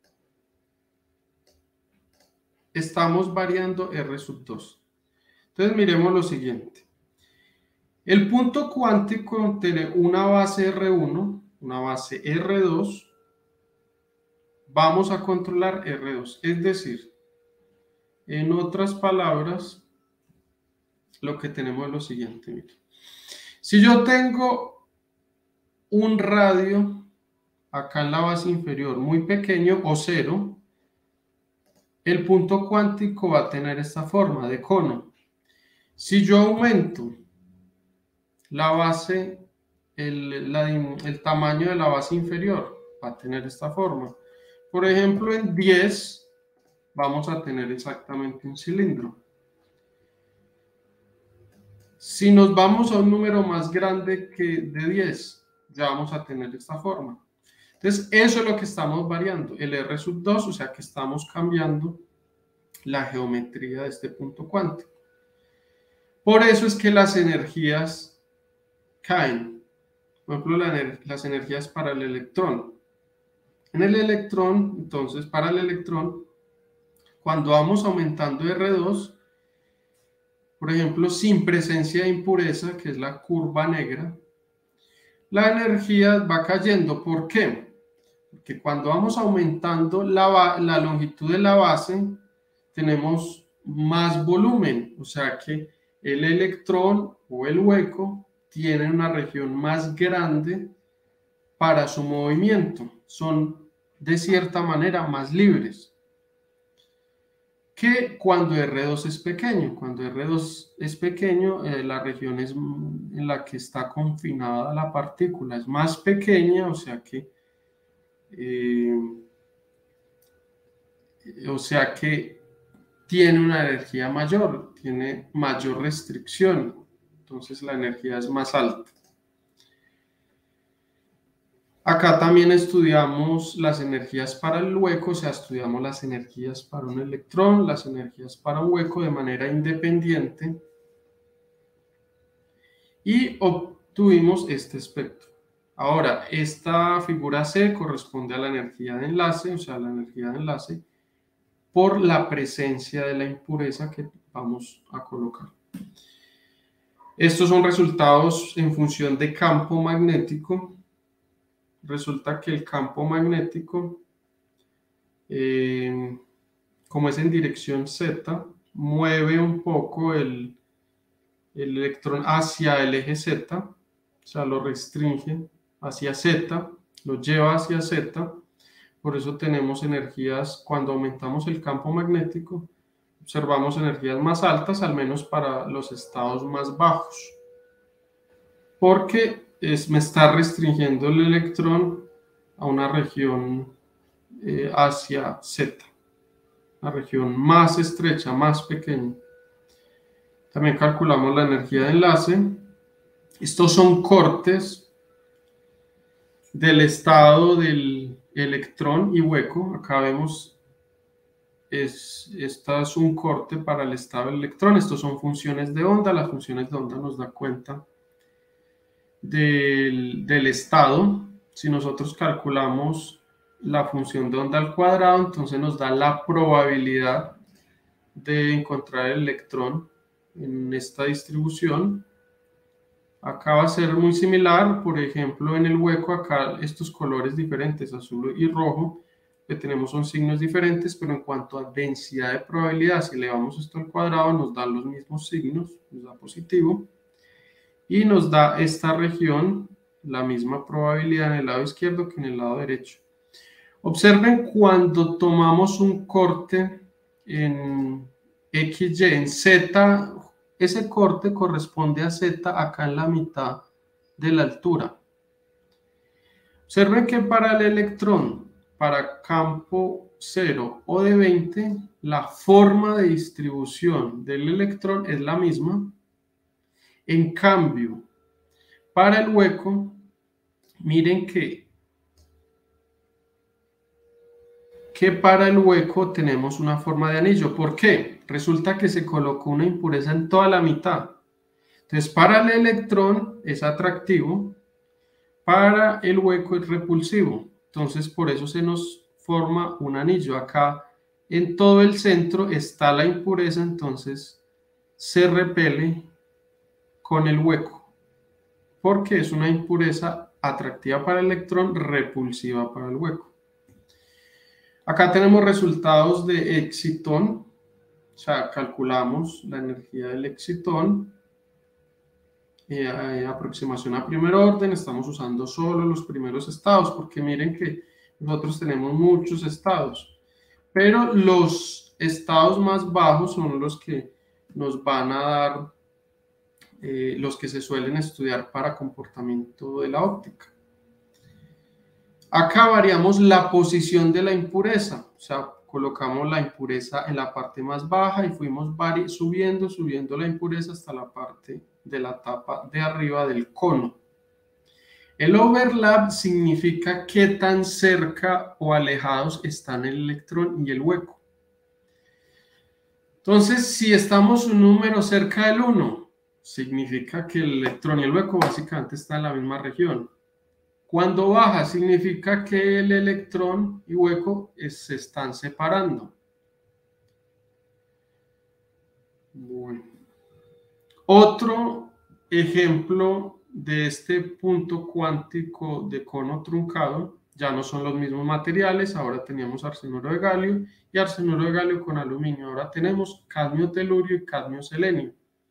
estamos variando R sub 2. Entonces miremos lo siguiente. El punto cuántico tiene una base R1, una base R2. Vamos a controlar R2. Es decir, en otras palabras, lo que tenemos es lo siguiente. Mire. Si yo tengo un radio acá en la base inferior muy pequeño o 0, el punto cuántico va a tener esta forma de cono. Si yo aumento la base, el tamaño de la base inferior, va a tener esta forma. Por ejemplo, en 10 vamos a tener exactamente un cilindro. Si nos vamos a un número más grande que de 10, ya vamos a tener esta forma. Entonces, eso es lo que estamos variando, el R sub 2, o sea que estamos cambiando la geometría de este punto cuántico. Por eso es que las energías caen. Por ejemplo, las energías para el electrón. En el electrón, entonces, para el electrón, cuando vamos aumentando R2, por ejemplo, sin presencia de impureza, que es la curva negra, la energía va cayendo. ¿Por qué? Porque cuando vamos aumentando la longitud de la base, tenemos más volumen, o sea que el electrón o el hueco tiene una región más grande para su movimiento, son de cierta manera más libres que cuando R2 es pequeño. Cuando R2 es pequeño, la región en la que está confinada la partícula es más pequeña, eh, o sea que tiene una energía mayor, tiene mayor restricción, entonces la energía es más alta. Acá también estudiamos las energías para el hueco, o sea, estudiamos las energías para un electrón, las energías para un hueco de manera independiente y obtuvimos este espectro. Ahora, esta figura C corresponde a la energía de enlace, o sea, la energía de enlace por la presencia de la impureza que vamos a colocar. Estos son resultados en función de campo magnético. Resulta que el campo magnético, como es en dirección Z, mueve un poco el electrón hacia el eje Z, o sea, lo restringe hacia Z, lo lleva hacia Z. Por eso tenemos energías, cuando aumentamos el campo magnético, observamos energías más altas, al menos para los estados más bajos, porque me está restringiendo el electrón a una región hacia Z, una región más estrecha, más pequeña. También calculamos la energía de enlace. Estos son cortes del estado del electrón y hueco. Acá vemos, este es un corte para el estado del electrón. Estos son funciones de onda. Las funciones de onda nos dan cuenta del estado. Si nosotros calculamos la función de onda al cuadrado, entonces nos da la probabilidad de encontrar el electrón en esta distribución. Acá va a ser muy similar, por ejemplo, en el hueco, acá estos colores diferentes, azul y rojo, que tenemos son signos diferentes, pero en cuanto a densidad de probabilidad, si elevamos esto al cuadrado, nos dan los mismos signos, nos da positivo, y nos da esta región, la misma probabilidad en el lado izquierdo que en el lado derecho. Observen cuando tomamos un corte en XY, en Z, ese corte corresponde a Z acá en la mitad de la altura. Observen que para el electrón, para campo 0 o de 20, la forma de distribución del electrón es la misma. En cambio, para el hueco, miren que para el hueco tenemos una forma de anillo. ¿Por qué? Resulta que se colocó una impureza en toda la mitad. Entonces, para el electrón es atractivo, para el hueco es repulsivo. Entonces, por eso se nos forma un anillo. Acá, en todo el centro, está la impureza, entonces se repele con el hueco, porque es una impureza atractiva para el electrón, repulsiva para el hueco. Acá tenemos resultados de excitón, o sea, calculamos la energía del excitón, aproximación a primer orden, estamos usando solo los primeros estados, porque miren que nosotros tenemos muchos estados, pero los estados más bajos son los que nos van a dar, los que se suelen estudiar para comportamiento de la óptica. Acá variamos la posición de la impureza, o sea, colocamos la impureza en la parte más baja y fuimos subiendo la impureza hasta la parte de la tapa de arriba del cono. El overlap significa qué tan cerca o alejados están el electrón y el hueco. Entonces, si estamos un número cerca del 1, significa que el electrón y el hueco básicamente están en la misma región. Cuando baja, significa que el electrón y hueco se están separando. Bueno. Otro ejemplo de este punto cuántico de cono truncado, ya no son los mismos materiales, ahora teníamos arsenuro de galio y arsenuro de galio con aluminio, ahora tenemos cadmio telurio y cadmio selenio.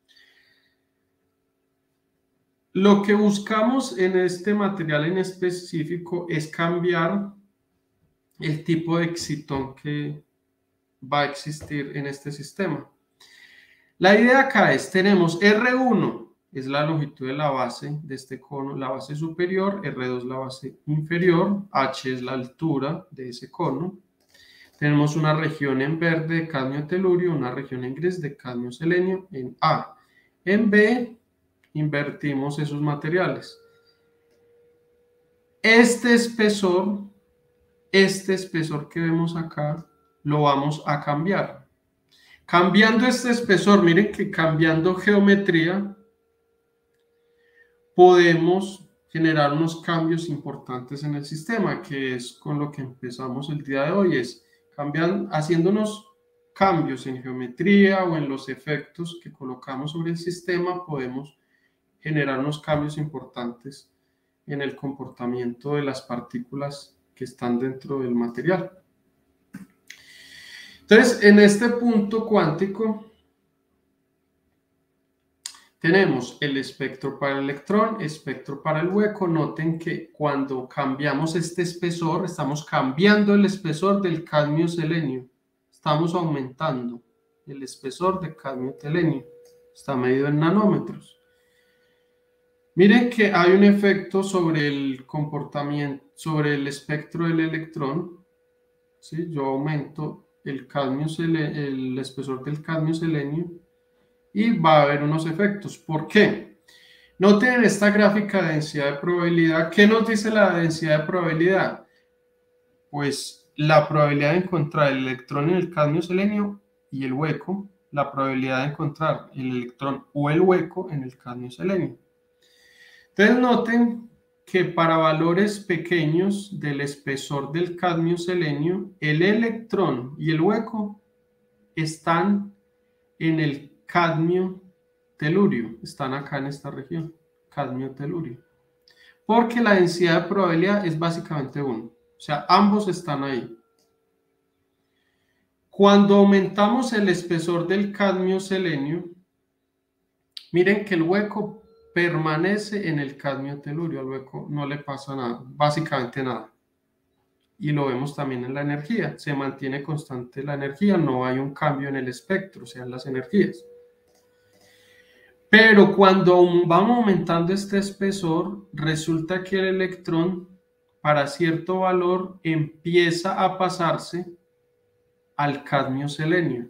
Lo que buscamos en este material en específico es cambiar el tipo de excitón que va a existir en este sistema. La idea acá es, tenemos R1, es la longitud de la base de este cono, la base superior, R2 la base inferior, H es la altura de ese cono. Tenemos una región en verde de cadmio telurio, una región en gris de cadmio selenio en A. En B invertimos esos materiales. Este espesor que vemos acá, lo vamos a cambiar. Cambiando este espesor, miren que cambiando geometría, podemos generar unos cambios importantes en el sistema, que es con lo que empezamos el día de hoy, es haciendo unos cambios en geometría o en los efectos que colocamos sobre el sistema, podemos generar unos cambios importantes en el comportamiento de las partículas que están dentro del material. Entonces, en este punto cuántico tenemos el espectro para el electrón, espectro para el hueco. Noten que cuando cambiamos este espesor, estamos cambiando el espesor del cadmio selenio. Estamos aumentando el espesor de cadmio selenio. Está medido en nanómetros. Miren que hay un efecto sobre el comportamiento, sobre el espectro del electrón. ¿Sí? Yo aumento el espesor del cadmio selenio y va a haber unos efectos. ¿Por qué? Noten en esta gráfica de densidad de probabilidad. ¿Qué nos dice la densidad de probabilidad? Pues la probabilidad de encontrar el electrón en el cadmio selenio y el hueco, la probabilidad de encontrar el electrón o el hueco en el cadmio selenio. Entonces noten que para valores pequeños del espesor del cadmio selenio, el electrón y el hueco están en el cadmio telurio, están acá en esta región, cadmio telurio, porque la densidad de probabilidad es básicamente 1, o sea, ambos están ahí. Cuando aumentamos el espesor del cadmio selenio, miren que el hueco permanece en el cadmio telurio, al hueco no le pasa nada, básicamente nada. Y lo vemos también en la energía, se mantiene constante la energía, no hay un cambio en el espectro, o sea, en las energías. Pero cuando vamos aumentando este espesor, resulta que el electrón, para cierto valor, empieza a pasarse al cadmio selenio.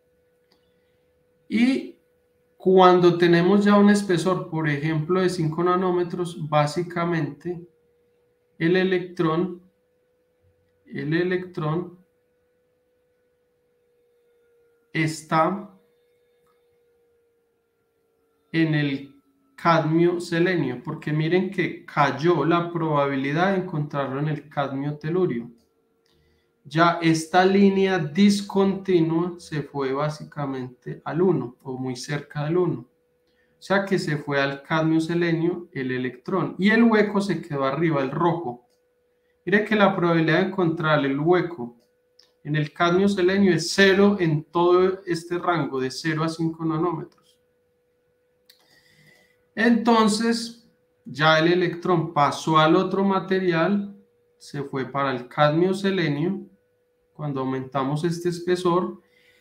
Y cuando tenemos ya un espesor, por ejemplo, de 5 nanómetros, básicamente el electrón está en el cadmio selenio, porque miren que cayó la probabilidad de encontrarlo en el cadmio telurio. Ya esta línea discontinua se fue básicamente al 1 o muy cerca del 1. O sea que se fue al cadmio selenio el electrón y el hueco se quedó arriba, el rojo. Mire que la probabilidad de encontrar el hueco en el cadmio selenio es 0 en todo este rango de 0 a 5 nanómetros. Entonces, ya el electrón pasó al otro material, se fue para el cadmio selenio, cuando aumentamos este espesor,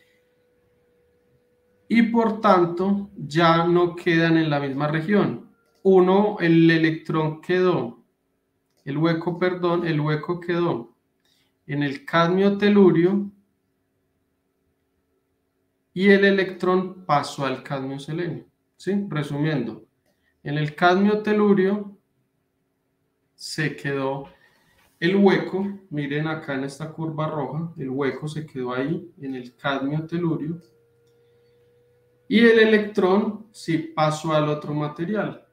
y por tanto ya no quedan en la misma región. El electrón quedó, el hueco quedó en el cadmio telurio y el electrón pasó al cadmio selenio. ¿Sí? Resumiendo, en el cadmio telurio se quedó el hueco, miren acá en esta curva roja, el hueco se quedó ahí en el cadmio telurio, y el electrón sí pasó al otro material,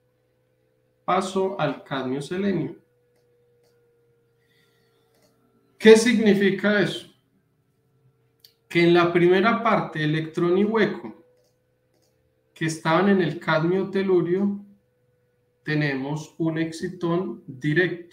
pasó al cadmio selenio. ¿Qué significa eso? Que en la primera parte, electrón y hueco, que estaban en el cadmio telurio, tenemos un excitón directo.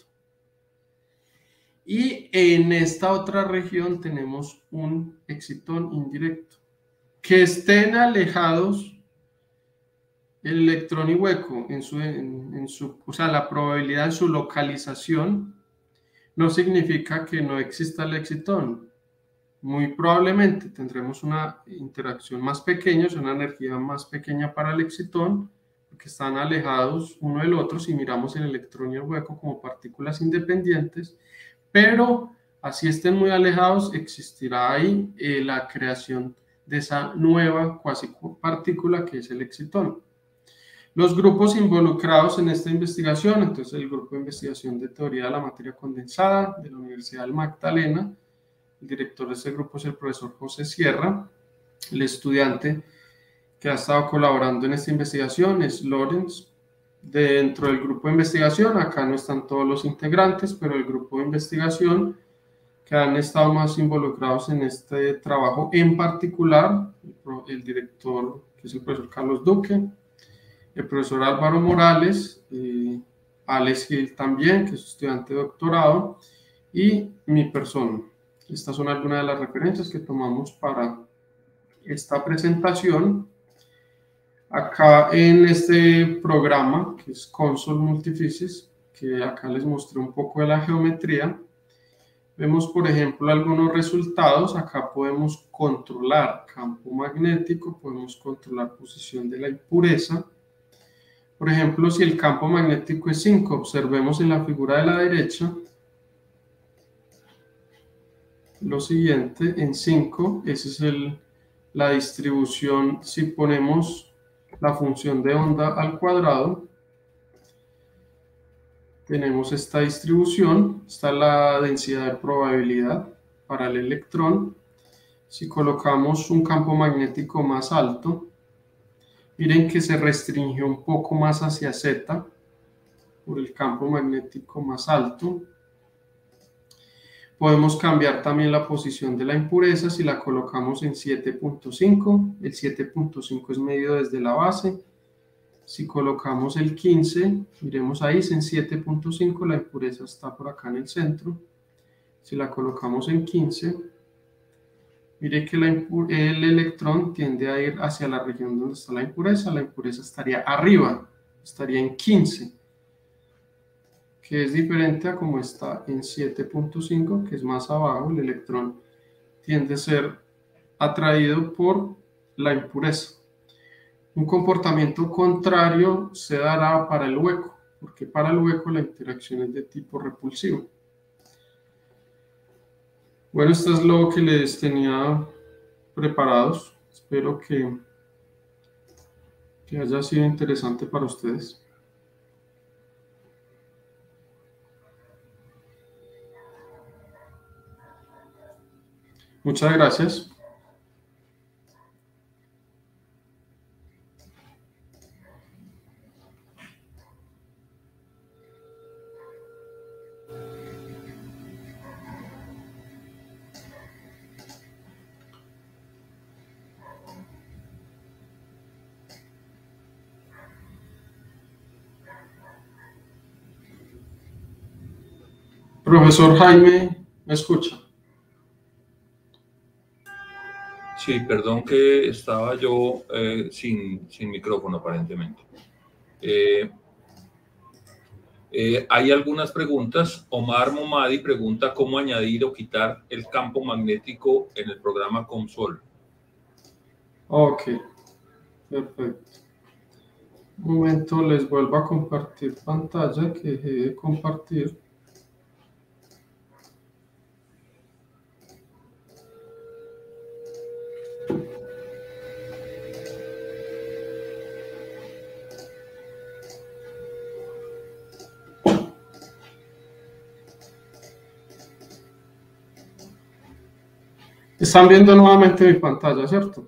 Y en esta otra región tenemos un excitón indirecto. Que estén alejados el electrón y hueco o sea, la probabilidad de su localización no significa que no exista el excitón. Muy probablemente tendremos una interacción más pequeña, una energía más pequeña para el excitón, porque están alejados uno del otro si miramos el electrón y el hueco como partículas independientes, pero así estén muy alejados, existirá ahí la creación de esa nueva cuasi partícula que es el excitón. Los grupos involucrados en esta investigación, entonces el grupo de investigación de teoría de la materia condensada de la Universidad del Magdalena, el director de ese grupo es el profesor José Sierra, el estudiante que ha estado colaborando en esta investigación es Lorenz. Dentro del grupo de investigación, acá no están todos los integrantes, pero el grupo de investigación que han estado más involucrados en este trabajo en particular, el director, que es el profesor Carlos Duque, el profesor Álvaro Morales, Alex Gil también, que es estudiante de doctorado, y mi persona. Estas son algunas de las referencias que tomamos para esta presentación. Acá en este programa, que es Console Multiphysics, que acá les mostré un poco de la geometría, vemos, por ejemplo, algunos resultados. Acá podemos controlar campo magnético, podemos controlar posición de la impureza. Por ejemplo, si el campo magnético es 5, observemos en la figura de la derecha lo siguiente, en 5, esa es la distribución. Si ponemos la función de onda al cuadrado, tenemos esta distribución, está la densidad de probabilidad para el electrón. Si colocamos un campo magnético más alto, miren que se restringe un poco más hacia Z por el campo magnético más alto. Podemos cambiar también la posición de la impureza si la colocamos en 7.5. El 7.5 es medido desde la base. Si colocamos el 15, miremos ahí, es en 7.5, la impureza está por acá en el centro. Si la colocamos en 15, mire que el electrón tiende a ir hacia la región donde está la impureza estaría arriba, estaría en 15, que es diferente a como está en 7.5, que es más abajo. El electrón tiende a ser atraído por la impureza. Un comportamiento contrario se dará para el hueco, porque para el hueco la interacción es de tipo repulsivo. Bueno, esto es lo que les tenía preparados. Espero que haya sido interesante para ustedes. Muchas gracias. Profesor Jaime, ¿me escucha? Sí, perdón que estaba yo sin micrófono aparentemente. Hay algunas preguntas. Omar Momadi pregunta cómo añadir o quitar el campo magnético en el programa COMSOL. Ok, perfecto. Un momento, les vuelvo a compartir pantalla que dejé de compartir. Están viendo nuevamente mi pantalla, ¿cierto?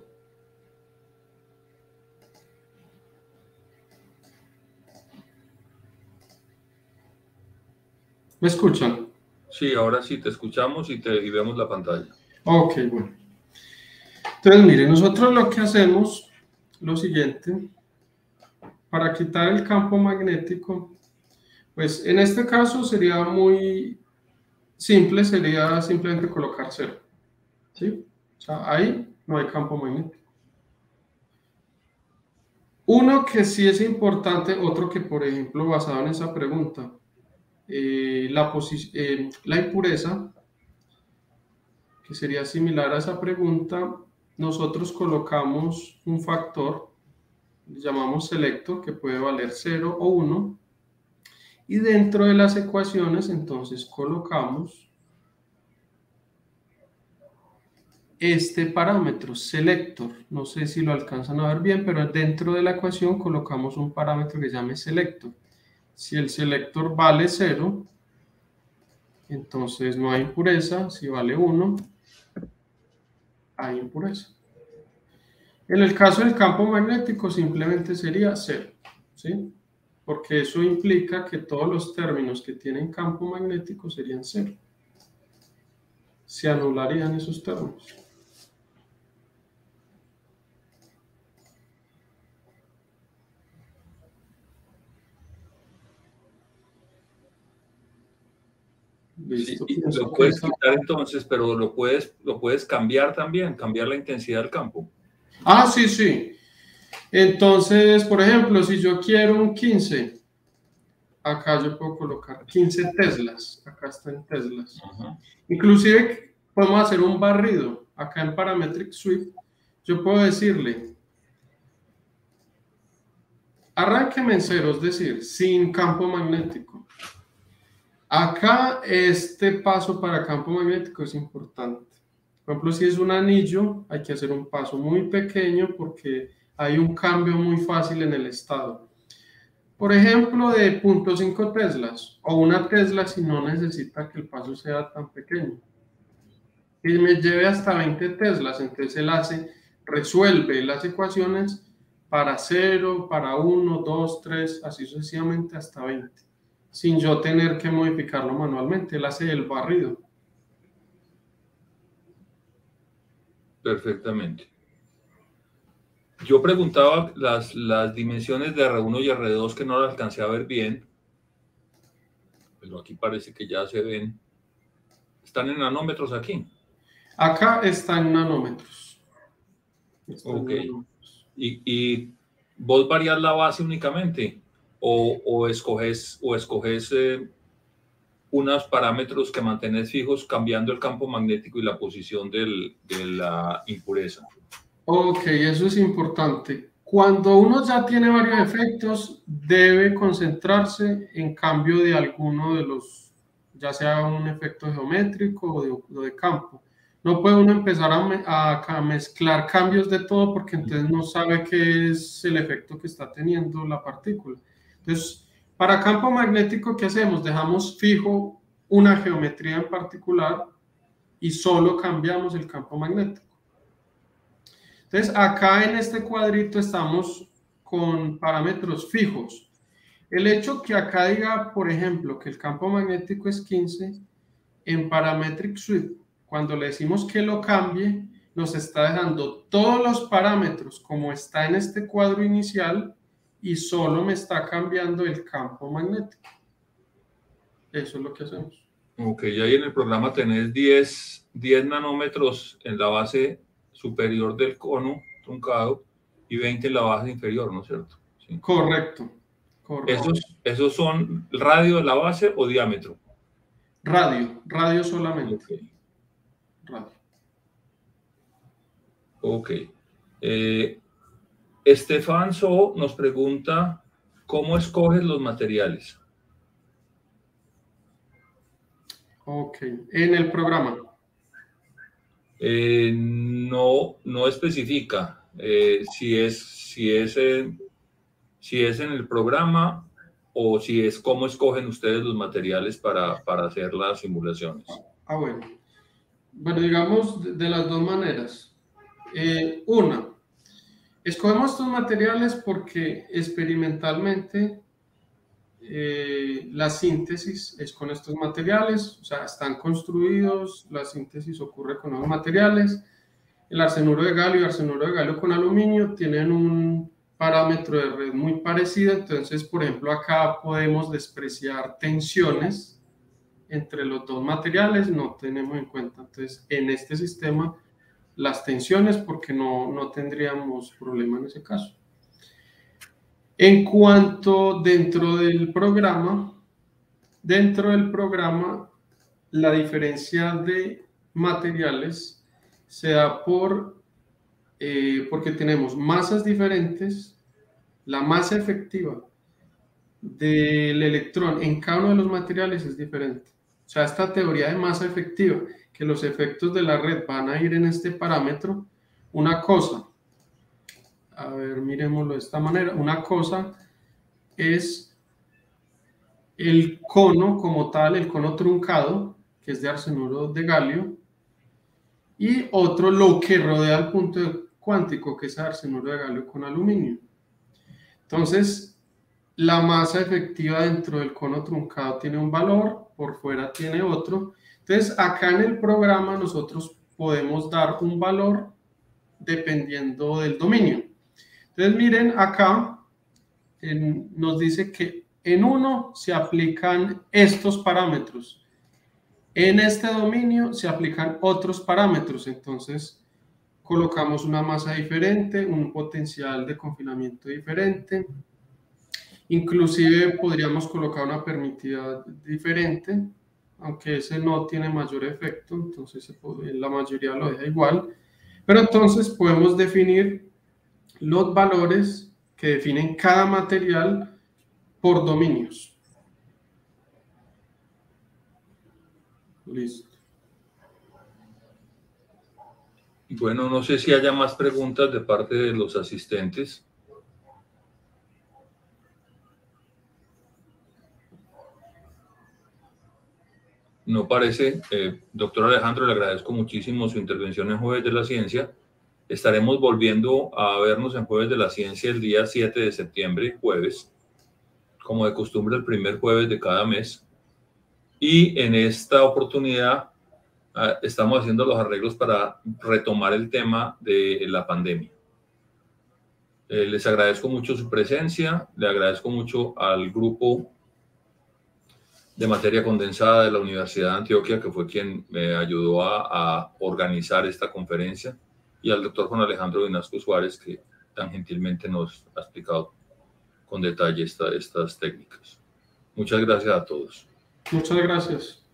¿Me escuchan? Sí, ahora sí te escuchamos y vemos la pantalla. Ok, bueno. Entonces, mire, nosotros lo que hacemos, lo siguiente, para quitar el campo magnético, pues en este caso sería muy simple, sería simplemente colocar cero, ¿sí? O sea, ahí no hay campo magnético. Uno que sí es importante, otro que, por ejemplo, basado en esa pregunta, la impureza, que sería similar a esa pregunta, nosotros colocamos un factor, llamamos selector, que puede valer 0 o 1, y dentro de las ecuaciones entonces colocamos este parámetro, selector. No sé si lo alcanzan a ver bien, pero dentro de la ecuación colocamos un parámetro que se llama selector. Si el selector vale 0, entonces no hay impureza. Si vale 1, hay impureza. En el caso del campo magnético simplemente sería 0, ¿sí? Porque eso implica que todos los términos que tienen campo magnético serían 0. Se anularían esos términos. Sí, Listo, y pienso lo que puedes esa... quitar entonces, pero lo puedes cambiar también, cambiar la intensidad del campo. Ah, sí, sí. Entonces, por ejemplo, si yo quiero un 15, acá yo puedo colocar 15 teslas. Acá está en teslas. Ajá. Inclusive podemos hacer un barrido. Acá en Parametric Sweep, yo puedo decirle, arránqueme en cero, es decir, sin campo magnético. Acá este paso para campo magnético es importante. Por ejemplo, si es un anillo, hay que hacer un paso muy pequeño porque hay un cambio muy fácil en el estado. Por ejemplo, de 0.5 teslas o una tesla si no necesita que el paso sea tan pequeño. Y me lleve hasta 20 teslas, entonces él resuelve las ecuaciones para 0, para 1, 2, 3, así sucesivamente hasta 20, sin yo tener que modificarlo manualmente, él hace el barrido. Perfectamente. Yo preguntaba las dimensiones de R1 y R2 que no las alcancé a ver bien, pero aquí parece que ya se ven. ¿Están en nanómetros aquí? Acá está en nanómetros. Ok. ¿Y vos varías la base únicamente? ¿O escoges unos parámetros que mantenés fijos cambiando el campo magnético y la posición de la impureza? Ok, eso es importante. Cuando uno ya tiene varios efectos, debe concentrarse en cambio de alguno de los, ya sea un efecto geométrico o de campo. No puede uno empezar a mezclar cambios de todo porque entonces no sabe qué es el efecto que está teniendo la partícula. Entonces, para campo magnético, ¿qué hacemos? Dejamos fijo una geometría en particular y solo cambiamos el campo magnético. Entonces, acá en este cuadrito estamos con parámetros fijos. El hecho que acá diga, por ejemplo, que el campo magnético es 15, en Parametric Sweep, cuando le decimos que lo cambie, nos está dejando todos los parámetros como está en este cuadro inicial y solo me está cambiando el campo magnético. Eso es lo que hacemos. Ok, y ahí en el programa tenés 10 nanómetros en la base superior del cono truncado y 20 en la base inferior, ¿no es cierto? Sí. Correcto, correcto. ¿Esos son radio de la base o diámetro? Radio solamente. Ok. Radio. Ok. Estefan So nos pregunta, ¿cómo escoges los materiales? Ok, en el programa. No especifica si es en el programa o si es cómo escogen ustedes los materiales para hacer las simulaciones. Bueno. Bueno, digamos de las dos maneras. Una, escogemos estos materiales porque experimentalmente la síntesis es con estos materiales, o sea, están construidos, la síntesis ocurre con los materiales. El arsenuro de galio y arsenuro de galio con aluminio tienen un parámetro de red muy parecido, entonces, por ejemplo, acá podemos despreciar tensiones entre los dos materiales, no tenemos en cuenta, entonces, en este sistema, las tensiones, porque no tendríamos problema en ese caso. En cuanto dentro del programa, la diferencia de materiales se da porque tenemos masas diferentes. La masa efectiva del electrón en cada uno de los materiales es diferente. O sea, esta teoría de masa efectiva, que los efectos de la red van a ir en este parámetro, una cosa, a ver, miremoslo de esta manera, una cosa es el cono como tal, el cono truncado, que es de arsenuro de galio, y otro lo que rodea el punto cuántico, que es arsenuro de galio con aluminio. Entonces, la masa efectiva dentro del cono truncado tiene un valor, por fuera tiene otro. Entonces, acá en el programa nosotros podemos dar un valor dependiendo del dominio. Entonces, miren acá, nos dice que en uno se aplican estos parámetros. En este dominio se aplican otros parámetros. Entonces, colocamos una masa diferente, un potencial de confinamiento diferente. Inclusive podríamos colocar una permitividad diferente, aunque ese no tiene mayor efecto, entonces la mayoría lo deja igual. Pero entonces podemos definir los valores que definen cada material por dominios. Listo. Bueno, no sé si haya más preguntas de parte de los asistentes. No parece. Doctor Alejandro, le agradezco muchísimo su intervención en Jueves de la Ciencia. Estaremos volviendo a vernos en Jueves de la Ciencia el día 7 de septiembre, jueves, como de costumbre el primer jueves de cada mes. Y en esta oportunidad estamos haciendo los arreglos para retomar el tema de la pandemia. Les agradezco mucho su presencia, le agradezco mucho al grupo de materia condensada de la Universidad de Antioquia, que fue quien me ayudó a organizar esta conferencia, y al doctor Juan Alejandro Vinasco Suárez, que tan gentilmente nos ha explicado con detalle estas técnicas. Muchas gracias a todos. Muchas gracias.